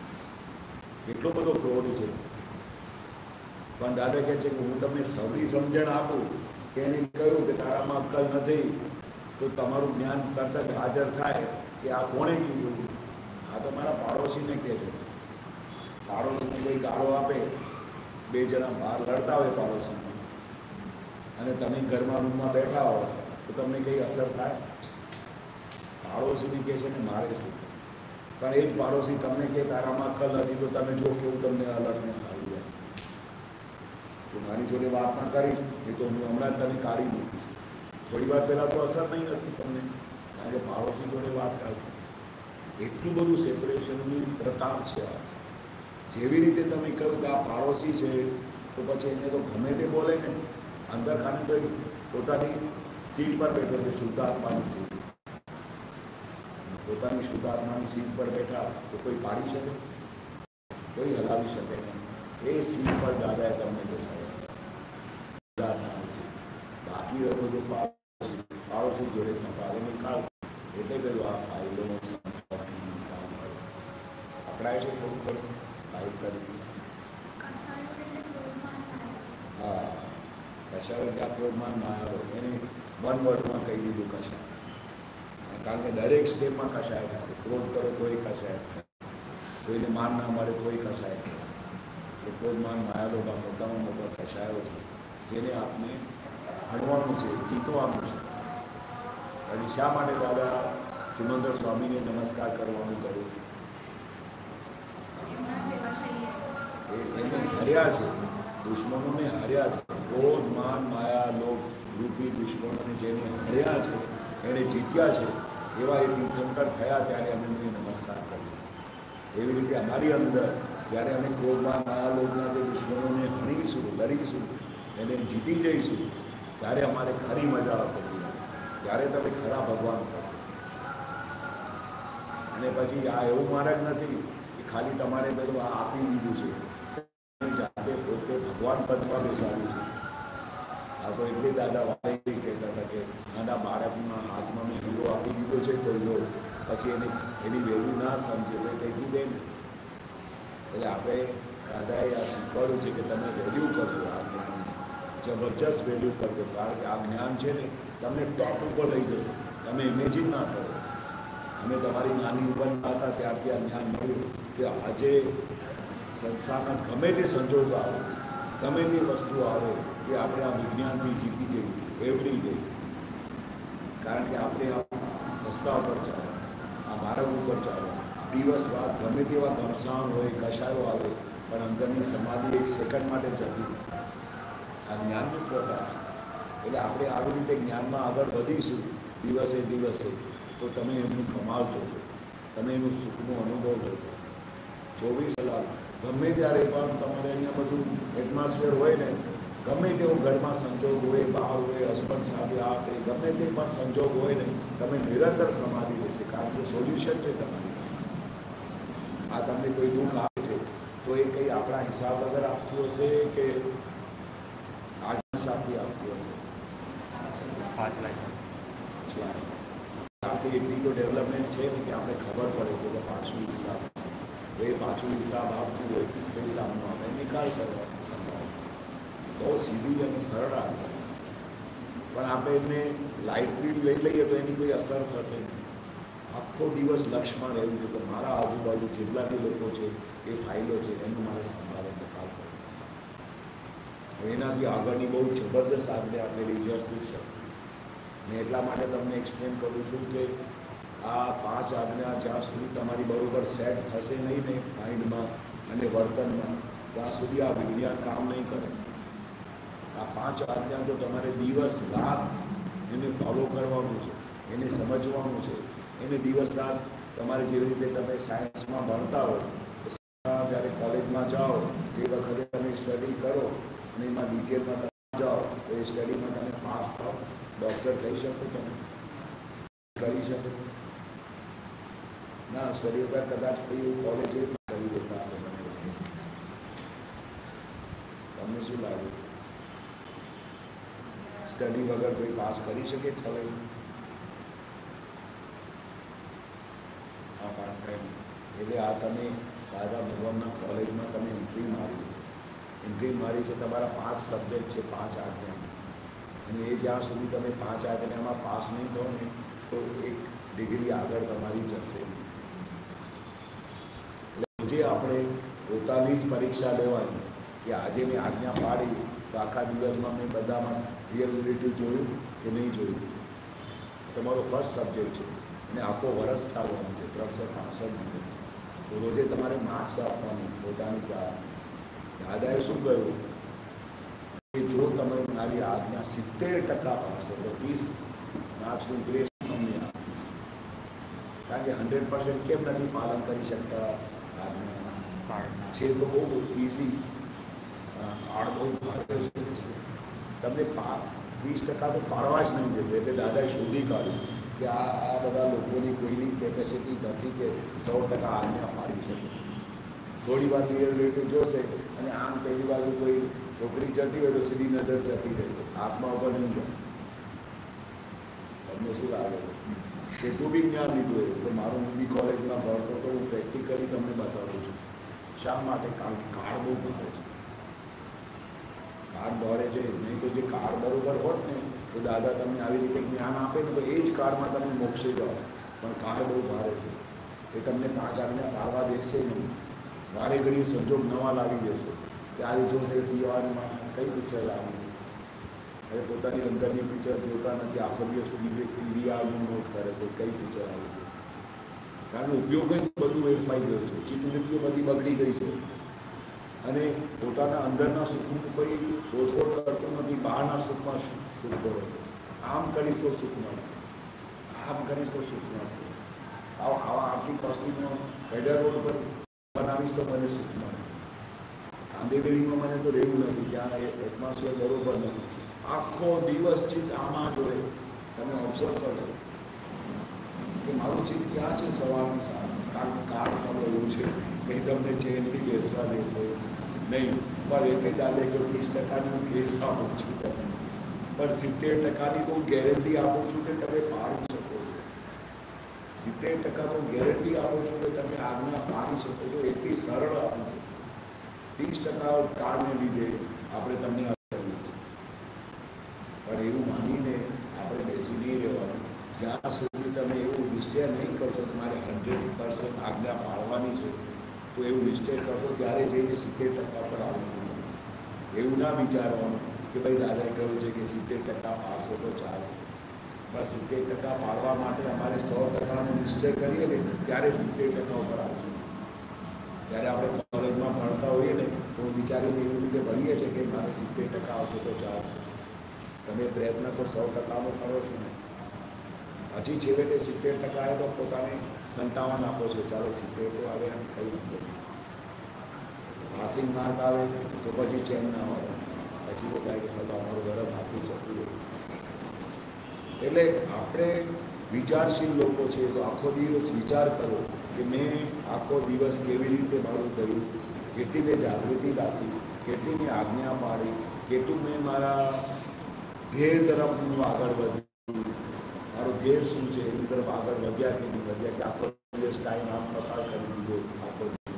કેટલો બધો ક્રોધ છે પણ દાદા કહે છે કે હું તમને સવરી સમજણ આપું કે એને કહ્યું કે તારામાં અક્કલ નથી તો તમારું જ્ઞાન તરત જ હાજર થાય કે આ કોણે કીધું આ તો મારા પાડોશીને કહે છે પાડોશીને કોઈ ગાળો આપે 2 જણા બહાર લડતા હોય પાડોશીને અને તમે ઘરમાં રૂમમાં બેઠા હો તો તમને કંઈ અસર થાય પાડોશીને કહે છે ને મારે શું પણ એ જ પાડોશી તમને કે તારામાં અક્કલ નથી તો તમે જો કેવું તમને અલર્ટનેસ આવી જાય તો મારી જોડે વાત ના કરીશ એ તો હું હમણાં જ તને કાઢી મૂકીશ થોડી વાર પહેલાં તો અસર નહીં હતી તમને કારણ કે પાડોશી જોડે વાત ચાલતી એટલું બધું સેપરેશનની પ્રતાપ છે જેવી રીતે તમે કહ્યું કે આ પાડોશી છે તો પછી એને તો ગમે તે બોલે ને અંદર ખાને તો પોતાની સીટ પર બેઠો છે શુદ્ધાત્માની સીટ પોતાની શુદ્ધાત્માની સીટ પર બેઠા તો કોઈ પાડી શકે કોઈ હલાવી શકે નહીં એ સીટ પર દાદાએ તમને બેસાડ્યા શુદ્ધાત્માની સીટ બાકી બધું પાડોશી જોડે સંભાળે નિકાલ એટલે કહ્યું આ ફાઇલોનો નિકાલ પકડાય છે થોડું ઘણું ફાઇલ કરી હા કશાયો એટલે આ ક્રોધમાન માયા એને વન વર્ડમાં કહી દીધું કશાય કારણ કે દરેક સ્ટેપમાં કશાય થાય ક્રોધ કરો તોય કશાય થાય કોઈને માન ના મળે તોય કશાય થાય એટલે ક્રોધમાન માયાલોભા મોટામાં મોટા કશાયો છે જેને આપણે હણવાનું છે જીતવાનું છે અને શા માટે દાદા સિમંદર સ્વામીને નમસ્કાર કરવાનું કહ્યું એને હર્યા છે દુશ્મનોને હર્યા છે ક્રોધ માન માયા લોભ રૂપી દુશ્મનોને જેને હર્યા છે, એણે જીત્યા છે, એવા એ તીર્થંકર થયા ત્યારે અમે એમને નમસ્કાર કર્યો. એવી રીતે અમારી અંદર જ્યારે અમે ક્રોધમાં મહાલોકના જે દુશ્મનોને હણીશું, લડીશું, એને જીતી જઈશું, ત્યારે અમારે ખરી મજા આવશે જીવન. ત્યારે તમે ખરા ભગવાન થશે. અને પછી આ એવું માર્ગ નથી કે ખાલી તમારે પેલું આ આપી દીધું છે, જાતે પોતે ભગવાન પદમાં બેસાડ્યું છે. આ તો એટલી દાદા વાળી કહેતા હતા કે નાના બાળકના હાથમાં મેં હીરો આપી દીધો છે કોઈ લો, પછી એની વેલ્યુ ના સમજે એટલે કહેતી દે ને. એટલે આપણે દાદાએ આ શીખવાડ્યું છે કે તમે વેલ્યુ કરજો આ જ્ઞાનને, જબરજસ્ત વેલ્યુ કરજો. કારણ કે આ જ્ઞાન છે ને તમને ટોપ ઉપર લઈ જશે. તમે ઇમેજિન ના કરો. અમે તમારી નાની ઉંમરના હતા ત્યારથી આ જ્ઞાન મળ્યું કે આજે સંસારના ગમે તે સંજોગો આવે, ગમે તે વસ્તુ આવે, કે આપણે આ વિજ્ઞાનથી જીતી જઈએ છીએ એવરી ડે. કારણ કે આપણે આ રસ્તા ઉપર ચાલો, આ માર્ગ ઉપર ચાલો, દિવસ રાત ગમે તેવા ઘમસાણ હોય, કશાયો આવે, પણ અંદરની સમાધિ એક સેકન્ડ માટે જતી રહે. આ જ્ઞાનનું પ્રતાપ છે. એટલે આપણે આવી રીતે જ્ઞાનમાં આગળ વધીશું દિવસે દિવસે, તો તમે એમનું કમાલ જોજો, તમે એનું સુખનો અનુભવ જોજો. 24 કલાક ગમે ત્યારે પણ તમારે અહીંયા બધું એટમોસ્ફિયર હોય ને, ગમે તેવો ઘરમાં સંજોગ હોય, બહાર હોય, હસબન્ડ સાથે આ તે ગમે તે પણ સંજોગ હોય ને, તમે નિરંતર સમાધિ રહેશે. કારણ કે સોલ્યુશન છે તમારી. આ તમને કોઈ દુઃખ આવે છે તો એ કંઈ આપણા હિસાબ વગર આપતું હશે કે આજના હિસાબથી આપતું હશે? 5 લાખ. આપણી એટલી તો ડેવલપમેન્ટ છે ને કે આપણે ખબર પડે છે કે પાછું હિસાબ છે. તો એ પાછું હિસાબ આપતું હોય તો હિસાબનો આપણે નિકાલ કરવાનો સંભાવ. બહુ સીધી અને સરળ આવે છે. પણ આપણે એમને લાઇટલી લઈ લઈએ તો એની કોઈ અસર થશે નહીં. આખો દિવસ લક્ષમાં રહેવું છે કે મારા આજુબાજુ જેટલા બી લોકો છે એ ફાઇલો છે એનું મારે સંભાળે નિકાલ કરવો. એનાથી આગળની બહુ જબરદસ્ત આજ્ઞા આપેલી વ્યવસ્થિત છે. મેં એટલા માટે તમને એક્સપ્લેન કરું છું કે આ 5 આજ્ઞા જ્યાં સુધી તમારી બરાબર સેટ થશે નહીં ને માઇન્ડમાં અને વર્તનમાં, ત્યાં સુધી આ વિજ્ઞાન કામ નહીં કરે. આ 5 આજ્ઞા તો તમારે દિવસ રાત એને ફોલો કરવાનું છે, એને સમજવાનું છે. એને દિવસ રાત તમારે જેવી રીતે તમે સાયન્સમાં ભણતા હો, જ્યારે કોલેજમાં જાઓ તે વખતે તમે સ્ટડી કરો અને એમાં ડિટેલમાં તમે જાઓ તો એ સ્ટડીમાં તમે પાસ થાઓ, ડૉક્ટર થઈ શકો, તમે કરી શકો. ના સ્ટડી વગર કદાચ કોઈ કોલેજ કરી દેતા હશે. તમને શું લાગે? સ્ટડી વગર કોઈ પાસ કરી શકે હવે? હા, પાસ થાય. એટલે આ તમે દાદા ભગવાનના કોલેજમાં તમે એન્ટ્રી મારી છે. તમારા 5 સબ્જેક્ટ છે, 5 આજ્ઞા, અને એ જ્યાં સુધી તમે 5 આજ્ઞામાં પાસ નહીં થો ને તો એક ડિગ્રી આગળ તમારી જશે. એટલે જે આપણે પોતાની જ પરીક્ષા લેવાની કે આજે મેં આજ્ઞા પાડી તો આખા દિવસમાં મેં બધામાં રિયલિટી જોયું કે નહીં જોયું. તમારો ફર્સ્ટ સબ્જેક્ટ છે અને આખો વર્ષ ચાલવાનું છે, 365 દિવસ. તો રોજે તમારે માર્ક્સ આપવાનું પોતાની ચા. દાદાએ શું કહ્યું કે જો તમે મારી આજ્ઞા 70% પાડશો તો 30 માર્ક્સનું ગ્રેસ તમને આપીશ. કારણ કે 100% કેમ નથી પાલન કરી શકતા આજ્ઞા? છે તો બહુ ઇઝી, કાર્ડ બહુ ભારે છે. તમને 20% તો પાડવા જ નહીં દેશે. એટલે દાદાએ શોધી કાઢ્યું કે આ બધા લોકોની કોઈની કેપેસિટી નથી કે 100% આજ્ઞા પાડી શકે. થોડી વાર રિયલિટી જોશે અને આમ પહેલી બાજુ કોઈ છોકરી જતી હોય તો સીધી નજર જતી રહેશે, આત્મા ઉપર નહીં જાય. તમને શું લાગે છે? એટલું બી જ્ઞાન લીધું હોય તો મારું બી કોલેજમાં ભણતો તો હું પ્રેક્ટિકલી તમને બતાવું છું. શા માટે? કારણ કે કાર્ડ બહુ ભારે છે. કાર્ડ ભારે છે. નહીં તો જે કાર્ડ બરોબર હોત ને તો દાદા તમને આવી રીતે જ્ઞાન આપે ને તો એ જ કાર્ડમાં તમે મોક્ષે જાઓ. પણ કાર્ડ બહુ ભારે છે. એ તમને 5 આજ્ઞા પાડવા દેશે નહીં. વારે ઘડી સંજોગ નવા લાવી દેશે કે આજે જોશે પીવામાં કઈ પિક્ચર આવી છે. હવે પોતાની અંદરની પિક્ચર જોતા નથી, આખો દિવસ ટીવીઆરનું નોટ કરે છે કઈ પિક્ચર આવી છે. કારણ કે ઉપયોગ જ બધું વેડફાઈ ગયું છે. ચિત્રવૃત્તિઓ બધી બગડી ગઈ છે. અને પોતાના અંદરના સુખનું કોઈ શોધખોળ કરતો નથી, બહારના સુખમાં શોધખોળ હતો. આમ કરીશ તો સુખ મળશે, આમ કરીશ તો સુખ મળશે, આવા આટલી કોસ્ટિંગનો પેડર રોડ પર બનાવીશ તો મને સુખ મળશે. કાંદેવેલીમાં મને તો રહેવું નથી, ત્યાં એટમોસ્ફિયર બરોબર નથી. આખો દિવસ ચિત્ત આમાં જોડે. તમે ઓબ્ઝર્વ કરો કે મારું ચિત્ત ક્યાં છે સવારની સામે. કારણ કે કાર સામે એવું છે કે તમને ચેનથી બેસવા દેશે નહીં. પણ એટલે દાદા કે 30%ની હું કેસ આપું છું તમને, પણ 70%ની તો હું ગેરંટી આપું છું કે તમે પાડી શકો છો. 70% તો ગેરંટી આપું છું કે તમે આજ્ઞા પાડી શકો છો. એટલી સરળ આપું છું. 30% કારને લીધે આપણે તમને કરીએ છીએ. પણ એવું માનીને આપણે બેસી નહીં રહેવાનું. જ્યાં સુધી તમે એવું નિશ્ચય નહીં કરશો કે મારે 100% આજ્ઞા પાળવાની છે, તો એવું નિશ્ચય કરશો ત્યારે જઈને 70% પર આવવાનું. એવું ના વિચારવાનું કે ભાઈ દાદાએ કહ્યું છે કે 70% પાડશો તો ચાલશે. બસ 70% પાડવા માટે અમારે 100%નો નિશ્ચય કરીએ ને ત્યારે 70% ઉપર આવશું. જ્યારે આપણે કોલેજમાં ભણતા હોઈએ ને તો વિચારીને એવી રીતે ભણીએ છીએ કે મારે 70% આવશે તો ચાલશે. તમે પ્રયત્ન તો 100%નો કરો છો ને, હજી છેવટે 70% તો પોતાને 57 આપો છો. ચાલો 70 તો આવે અને કંઈ વાંધો નહીં. પાસિંગ માર્ક આવે તો પછી ચેન ના આવે, પછી તો થાય કે સાહેબ અમારું વરસ આખું જતું રહ્યું. એટલે આપણે વિચારશીલ લોકો છે તો આખો દિવસ વિચાર કરો કે મેં આખો દિવસ કેવી રીતે મારું કર્યું, કેટલી મેં જાગૃતિ રાખી, કેટલી મેં આજ્ઞા પાડી, કેટલું મેં મારા ધ્યેય તરફ હું આગળ વધ્યું, મારો ધ્યેય શું છે એની તરફ આગળ વધ્યા કે નહીં વધ્યા, કે આખો દિવસ ટાઈમ આમ પસાર કરી દીધો આખો દિવસ.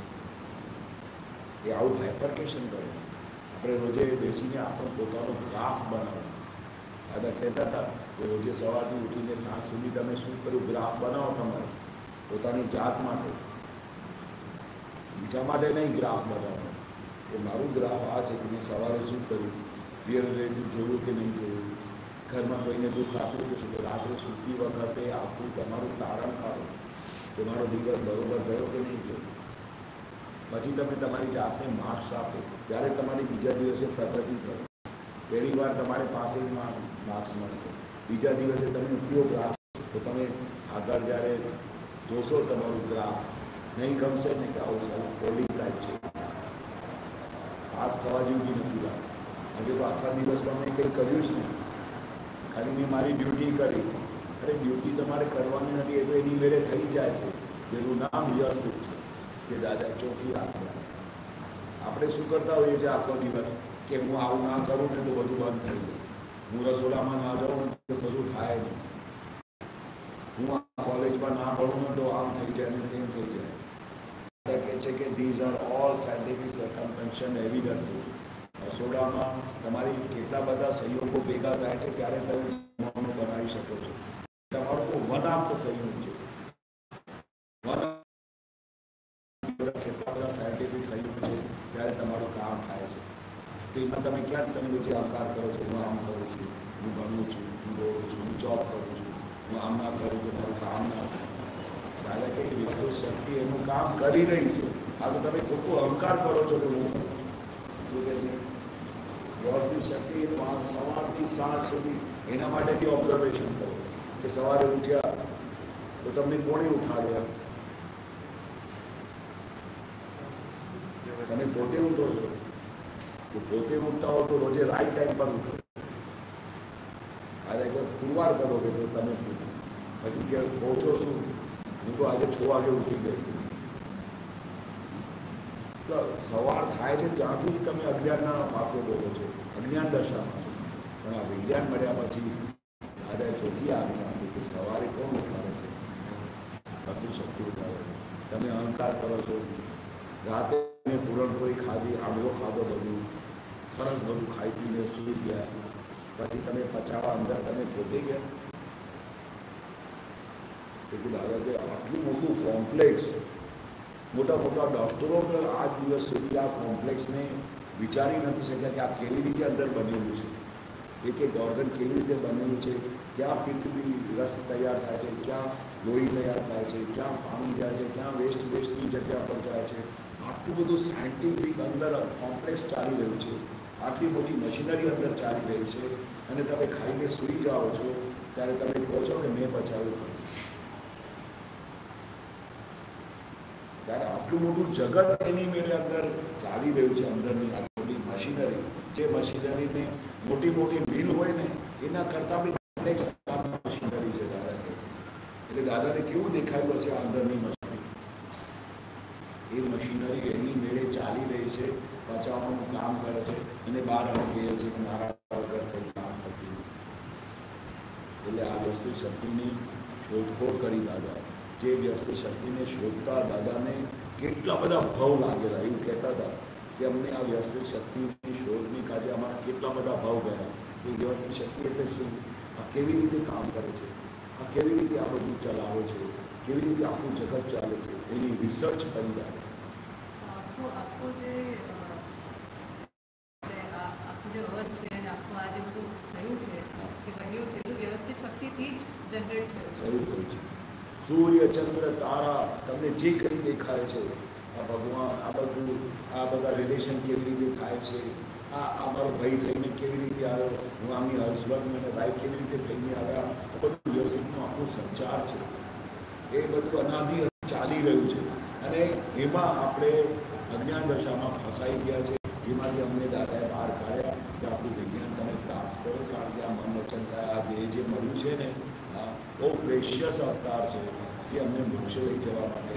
એ આવું બાયફર્કેશન કરે. આપણે રોજે બેસીને આપણો પોતાનો ગ્રાફ બનાવો. દાદા કહેતા હતા કે રોજે સવારથી ઉઠીને સાંજ સુધી તમે શું કર્યું ગ્રાફ બનાવો તમારે પોતાની જાત માટે, બીજા માટે નહીં ગ્રાફ બનાવો. કે મારું ગ્રાફ આ છે કે મેં સવારે શું કર્યું, રિયલ રિલેટિવ જોયું કે નહીં જોયું, ઘરમાં કોઈને દુઃખ આપ્યું કે શું, રાત્રે સૂતી વખતે આખું તમારું તારણ કાઢો કે મારો દિવસ બરોબર ગયો કે નહીં ગયો. પછી તમે તમારી જાતને માર્ક્સ આપો ત્યારે તમારી બીજા દિવસે પ્રગતિ થશે. પહેલી વાર તમારી પાસે માર્ક્સ મળશે, બીજા દિવસે તમે ઉપયોગ રાખો તો તમે આગળ જ્યારે જોશો તમારું ગ્રાફ નહીં ગમશે ને કે આવું સારું ફોલ્ડિંગ ટાઈપ છે, પાસ થવા જેવું બી નથી લાગે. આજે તો આખા દિવસમાં મેં કંઈ કર્યું જ નહીં, ખાલી મેં મારી ડ્યુટી કરી. અરે ડ્યુટી તમારે કરવાની નથી, એ તો એની વેળે થઈ જાય છે. જેનું નામ વ્યસ્ત છે, જે દાદા ચોથી આજ્ઞા. આપણે શું કરતા હોઈએ છીએ આખો દિવસ કે હું આવું ના કરું ને તો બધું બંધ થઈ જાય, હું રસોડામાં ના જાઉં ને તો બધું થાય નહીં, હું આ કોલેજમાં ના ભણું ને તો આમ થઈ જાય ને તેમ થઈ જાય. કહે છે કે these are all scientific circumstantial evidences. રસોડામાં તમારી કેટલા બધા સંયોગો ભેગા થાય છે ત્યારે તમે જમવાનું બનાવી શકો છો. તમારું તો વન ઓફ ધ સંયોગ છે. કેટલા બધા સાયન્ટિફિક સંયોગ છે ત્યારે તમારું કામ થાય છે. તો એમાં તમે ક્યાં તમે જે આકાર કરો છો, હું આમ કરું છું, હું ભણું છું, હું દોડું છું, હું જોબ કરું છું, હું આમ ના કરું તો મારું કામ ના થાય. દાદા કે વિકસિત શક્તિ એનું કામ કરી રહી છે. આ તો તમે ખોટું અહંકાર કરો છો કે હું શું કહે છે વ્યવસ્થિત શક્તિ સવારથી સાંજ સુધી એના માટેથી ઓબ્ઝર્વેશન કરો કે સવારે ઉઠ્યા તો તમને કોણે ઉઠાડ્યા, તમે પોતે ઉઠો છો તો પોતે ઉઠતા હો તો રોજે રાઈટ ટાઈમ પર ઉઠો. આજે પુરવાર કરો કે તો તમે પછી કે પહોંચો શું, હું તો આજે 6 વાગે ઉઠી ગઈ. તો સવાર થાય છે ત્યાંથી જ તમે અજ્ઞાનના પાકો બોલો છો, અજ્ઞાન દશામાં છો. પણ આ વિજ્ઞાન મળ્યા પછી આજે ચોથી આજ્ઞા હતી કે સવારે કોણ ઉઠાડે છે, અતિ શક્તિ ઉઠાડે છે. તમે અહંકાર કરો છો, રાતે પૂરણપોળી ખાધી, આંબલો ખાધો, બધું સરસ બધું ખાઈ પીને સૂઈ ગયા, પછી તમે પચાવવા અંદર તમે પોતે ગયા. તેથી દાદા કે આટલું મોટું કોમ્પ્લેક્સ, મોટા મોટા ડૉક્ટરો પણ આજ દિવસ સુધી આ કોમ્પ્લેક્સને વિચારી નથી શક્યા કે આ કેવી રીતે અંદર બનેલું છે, એક ઓર્ગન કેવી રીતે બનેલું છે, ક્યાં પિત્તની રસ તૈયાર થાય છે, ક્યાં લોહી તૈયાર થાય છે, ક્યાં પાણી જાય છે, ક્યાં વેસ્ટની જગ્યા પર જાય છે. આટલું બધું સાયન્ટિફિક અંદર કોમ્પ્લેક્સ ચાલી રહ્યું છે, આટલી મોટી મશીનરી અંદર ચાલી રહી છે, અને તમે ખાઈને સૂઈ જાઓ છો ત્યારે તમે કહો છો કે મેં પચાવ્યું. ત્યારે આટલું મોટું જગત એની મેળે અંદર ચાલી રહ્યું છે, અંદરની આ મોટી મશીનરી, જે મશીનરીને મોટી મોટી મિલ હોય ને એના કરતાં બી કોમ્પ્લેક્સ મશીનરી છે દાદા કહે. એટલે દાદાને કેવું દેખાયું હશે અંદરની મશીનરી? એ મશીનરી એની મેળે ચાલી રહી છે, પચાવવાનું કામ કરે છે, અને બહાર અમે કહીએ છીએ કે મારા વગર કંઈ કામ થતું નથી. એટલે આ વ્યવસ્થિત શક્તિની શોધખોળ કરી દાદા. જે વ્યવસ્થિત શક્તિને શોધતા દાદાને કેટલા બધા ભાવ લાગેલા. એવું કહેતા હતા કે અમને આ વ્યવસ્થિત શક્તિની શોધની કાર્ય અમારા કેટલા બધા ભાવ ગયા કે વ્યવસ્થિત શક્તિ એટલે શું, આ કેવી રીતે કામ કરે છે, આ કેવી રીતે આ બધું ચલાવે છે, કેવી રીતે આખું જગત ચાલે છે, એની રિસર્ચ કરી દાદા. આખું જે અર્થ છે અને આખું આ જે બધું થયું છે કે બન્યું છે બધું વ્યવસ્થિત શક્તિથી જ જનરેટ થયું છે. સૂર્ય, ચંદ્ર, તારા, તમને જે કંઈ દેખાય છે, આ ભગવાન, આ બધું, આ બધા રિલેશન કેવી રીતે થાય છે, આ મારો ભાઈ થઈને કેવી રીતે આવ્યો, હું આમની હસબન્ડ અને વાઈફ કેવી રીતે થઈને આવ્યા, આ બધું વ્યવસ્થિતનો આખું સંચાર છે. એ બધું અનાદિ ચાલી રહ્યું છે, અને એમાં આપણે અજ્ઞાન દશામાં ફસાઈ ગયા છે, જેમાંથી અમને દાદાએ બહાર કાઢ્યા કે આખું વિજ્ઞાન તમે પ્રાપ્ત કરો. કારણ કે આ મન વચન આ દેહ જે મળ્યું છે ને, આ બહુ પ્રેશિયસ અવતાર છે, જે અમને મોક્ષ લઈ જવા માટે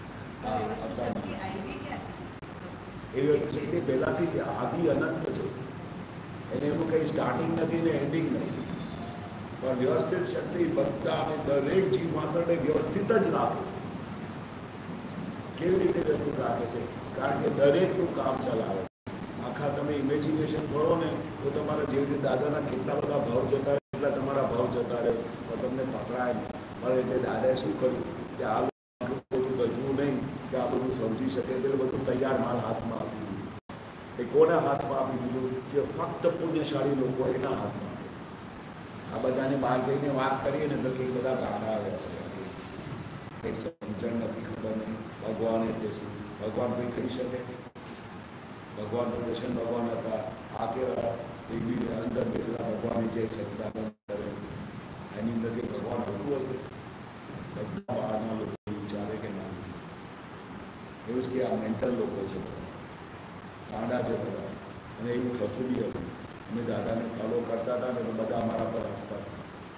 એ વ્યવસ્થિત પહેલાંથી જ આદિ અનંત છે, એને એનું કંઈ સ્ટાર્ટિંગ નથી ને એન્ડિંગ નહીં. પણ વ્યવસ્થિત શક્તિ બધા અને દરેક જીવ માત્રને વ્યવસ્થિત જ રાખે છે. કેવી રીતે વ્યવસ્થિત રાખે છે? કારણ કે દરેકનું કામ ચલાવે. આખા તમે ઇમેજિનેશન કરો ને તો તમારા જેવી રીતે દાદાના કેટલા બધા ભાવ જતા રહે, એટલા તમારા ભાવ જતા રહે, પણ તમને પકડાય નહીં. પણ એટલે દાદાએ શું કર્યું કે આ બધું ગજવું નહીં કે આ બધું સમજી શકે, એટલે બધું તૈયાર માલ હાથમાં આપી દીધું. એ કોના હાથમાં આપી દીધું? જે ફક્ત પુણ્યશાળી લોકો એના હાથમાં. આ બધાને બહાર જઈને વાત કરીએ ને તો કંઈક બધા ગાડા આવ્યા છે, કંઈ સમજણ નથી, ખબર નહીં ભગવાન એટલે શું. ભગવાન કંઈ કહી શકે? ભગવાન તો કૃષ્ણ ભગવાન હતા. આ કેવા એવી અંદર બેઠેલા ભગવાન જે સચદાનંદ કરે એની અંદર કંઈ ભગવાન હોતું હશે? બધા બહારના લોકો વિચારે કે ના. એવું જ કે આ મેન્ટલ લોકો છે, ગાંડા છે બધા, અને એવું થતું બી હતું. અમે દાદાને ફોલો કરતા હતા ને તો બધા અમારા પર હસતા હતા.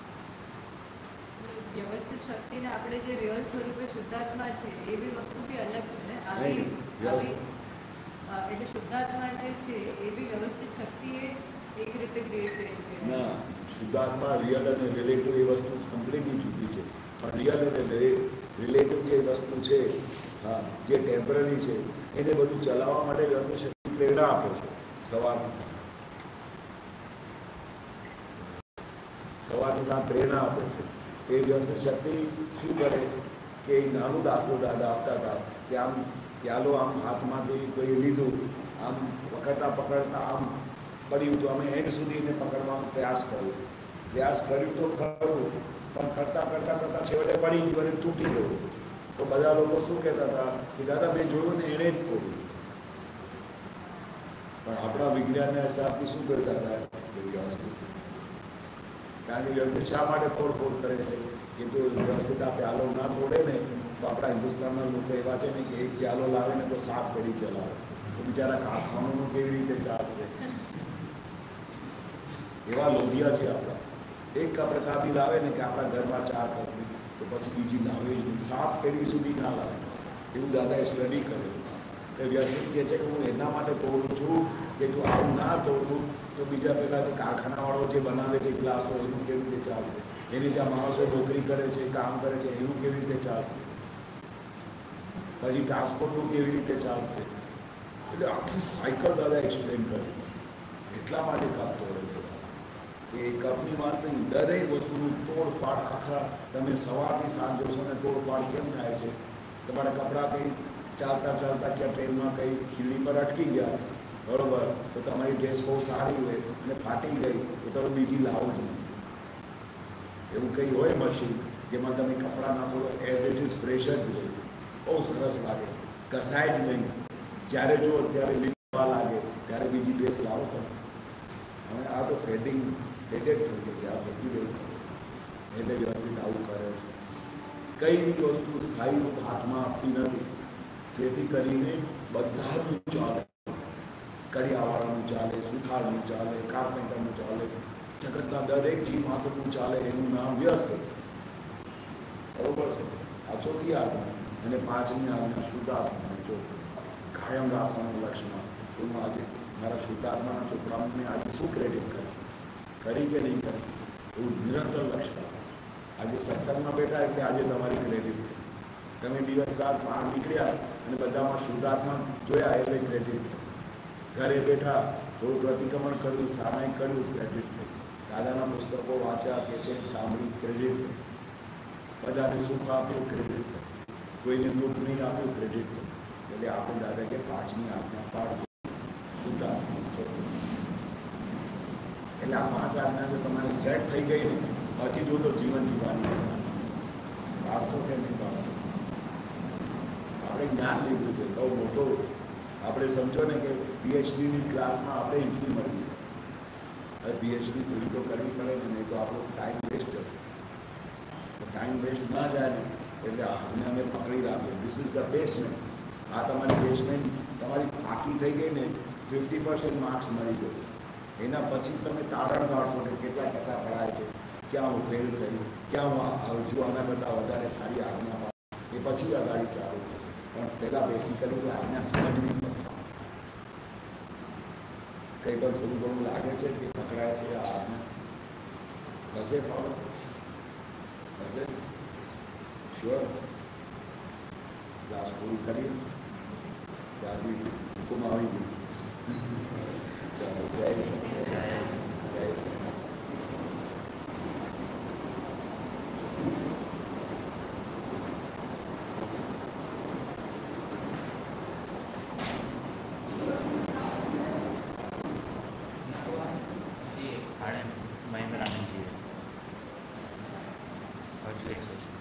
વ્યવસ્થિત શક્તિને આપણે જે રિયલ સ્વરૂપે શુદ્ધાત્મા છે એવી વસ્તુ બી અલગ છે ને. એટલે શુદ્ધાત્મા જે છે એવી વ્યવસ્થિત શક્તિ એ જ એક રીતે ક્રિએટ કરી. ના, શુદ્ધાત્મા રિયલ અને રિલેટિવ એ વસ્તુ કમ્પ્લીટલી જુદી છે. પણ રિયલ અને રિલેટિવ જે વસ્તુ છે, હા, જે ટેમ્પરરી છે, એને બધું ચલાવવા માટે વ્યવસ્થિત શક્તિ પ્રેરણા આપે છે. સવારથી સાંજ પ્રેરણા આપે છે. એ વ્યવસ્થિત શક્તિ શું કરે કે નાનું દાખલો દાદા આપતા હતા કે આમ પ્યાલો આમ હાથમાંથી કોઈ લીધું, આમ પકડતા પકડતા આમ પડ્યું તો અમે એન્ડ સુધી એને પકડવાનો પ્રયાસ કર્યું તો ખરું, પણ કરતાં કરતાં કરતાં છેવટે પડી ગયું અને તૂટી ગયું. તો બધા લોકો શું કહેતા હતા કે દાદા મેં જોયું ને એણે જ તોડ્યું. પણ આપણા વિજ્ઞાનના હિસાબથી શું કરતા હતા કે વ્યવસ્થિત. કારણ કે વ્યવસ્થિત શા માટે તોડફોડ કરે છે કે જો વ્યવસ્થિત આ પ્યાલો ના તોડે ને તો આપણા હિન્દુસ્તાનના લોકો એવા છે ને કે એક પ્યાલો લાવે ને તો 7 પેઢી ચલાવે. તો બિચારા કારખાનાનું કેવી રીતે ચાલશે? એવા લોભિયા છે આપણા. એક આપણે કાપી લાવે ને કે આપણા ઘરમાં 4 કપડી તો પછી બીજી લાવે જ નહીં, 7 પેઢી સુધી ના લાવે. એવું દાદાએ સ્ટડી કરેલું. એ વ્યવસ્થિત કહે છે કે હું એના માટે તોડું છું કે જો આવું ના તોડું તો બીજા પહેલાં જે કારખાનાવાળો જે બનાવે છે ગ્લાસો એનું કેવી રીતે ચાલશે? એની ત્યાં માણસો નોકરી કરે છે, કામ કરે છે, એનું કેવી રીતે ચાલશે? પછી ટ્રાન્સપોર્ટનું કેવી રીતે ચાલશે? એટલે આખી સાયકલ દાદા એક્સપ્લેન કરી. એટલા માટે કપ તોડે છે કે એ કપની વાત નહીં, દરેક વસ્તુનું તોડફાડ. આખા તમે સવારથી સાંજ જોશો ને તોડફાડ કેમ થાય છે? તમારા કપડાં કંઈ ચાલતા ચાલતા ક્યાં ટ્રેનમાં કંઈ ખીલી પર અટકી ગયા, બરાબર, તો તમારી ડ્રેસ બહુ સારી હોય અને ફાટી ગઈ તો તમે બીજી લાવો જ નહીં. એવું કંઈ હોય મશીન જેમાં તમે કપડાં નાખો તો એઝ ઇટ ઇઝ ફ્રેશ જ રહે, બહુ સરસ લાગે, ઘસાય જ નહીં. જ્યારે જો ત્યારે લીધવા લાગે ત્યારે બીજી ડ્રેસ લાવો તો હવે આ તો ફેડિંગ ફેડેડ થઈ ગઈ છે, આ બધી રહેવું પડશે એટલે વ્યવસ્થિત આવું કરે છે. કઈ બી વસ્તુ સ્થાયી રૂપ હાથમાં આપતી નથી, જેથી કરીને બધાનું ચાલે, કડિયાવાળાનું ચાલે, સુથારનું ચાલે, કાર્પેન્ટરનું ચાલે, જગતના દરેક જીવ માત્રનું ચાલે, એનું નામ વ્યસ્ત. બરોબર છે. આ ચોથી આજ્ઞા. અને પાંચમી આજ્ઞા શુદ્ધાત્મા, જો કાયમ રાખવાનું લક્ષ્યમાં તો હું આજે મારા શુદ્ધાત્માના છોકરાઓને આજે શું ક્રેડિટ કરી કે નહીં કરી, એવું નિરંતર લક્ષ્ય રાખો. આજે સત્સંગમાં બેઠા એટલે આજે તમારી ક્રેડિટ થઈ. તમે દિવસ રાત બહાર નીકળ્યા અને બધામાં શુદ્ધાત્મા જોયા એટલે ક્રેડિટ થઈ. ઘરે બેઠા થોડું પ્રતિક્રમણ કર્યું, સામાયિક કર્યું, ક્રેડિટ થઈ. દાદાના પુસ્તકો વાંચ્યા, કેસેટ સાંભળી, ક્રેડિટ થઈ. બધાને સુખ આપ્યું, ક્રેડિટ થઈ. કોઈને દુઃખ નહીં આપ્યું, ક્રેડિટ થઈ. એટલે આપણે દાદા કે પાંચમી આજ્ઞા પાડજો, શુદ્ધાત્મા. એટલે આ પાંચ આજ્ઞા જો તમારે સેટ થઈ ગઈ ને પછી જો તો જીવન જીવવાની પાડશો કે નહીં પાડશો. આપણે જ્ઞાન લીધું છે બહુ મોટો. આપણે સમજો ને કે પીએચડીની ક્લાસમાં આપણે એન્ટ્રી મળી છે. હવે પીએચડી પૂરી તો કરવી પડે ને, નહીં તો આપણો ટાઈમ વેસ્ટ જશે. ટાઈમ વેસ્ટ ના જાય ને એટલે આજ્ઞાને પકડી રાખીએ. This is the basement. આ તમારી બેસમેન્ટ તમારી પાકી થઈ ગઈ ને 50% માર્ક્સ મળી ગયો. એના પછી તમે તારણ કાઢશો કે કેટલા ટકા પડાય છે, ક્યાં હું ફેલ થયું, ક્યાં હું હજુ આના કરતાં વધારે સારી આજ્ઞા પાડું, એ પછી અગાડી ચાલુ થશે. પણ પહેલાં બેસિકલી તો આજ્ઞા સમજવી પડશે. કંઈ પણ થોડું ઘણું લાગે છે કે પકડાય છે આ આજ્ઞા થશે, ફોલો થશે, શ્યોર. ક્લાસ પૂરું કરીએ ત્યાંથી હુકુમ આવી ગયું. ચાલો, જય સચિદાનંદ. જય સચિદાનંદ. महेंद्र आनंद जी है और जो 100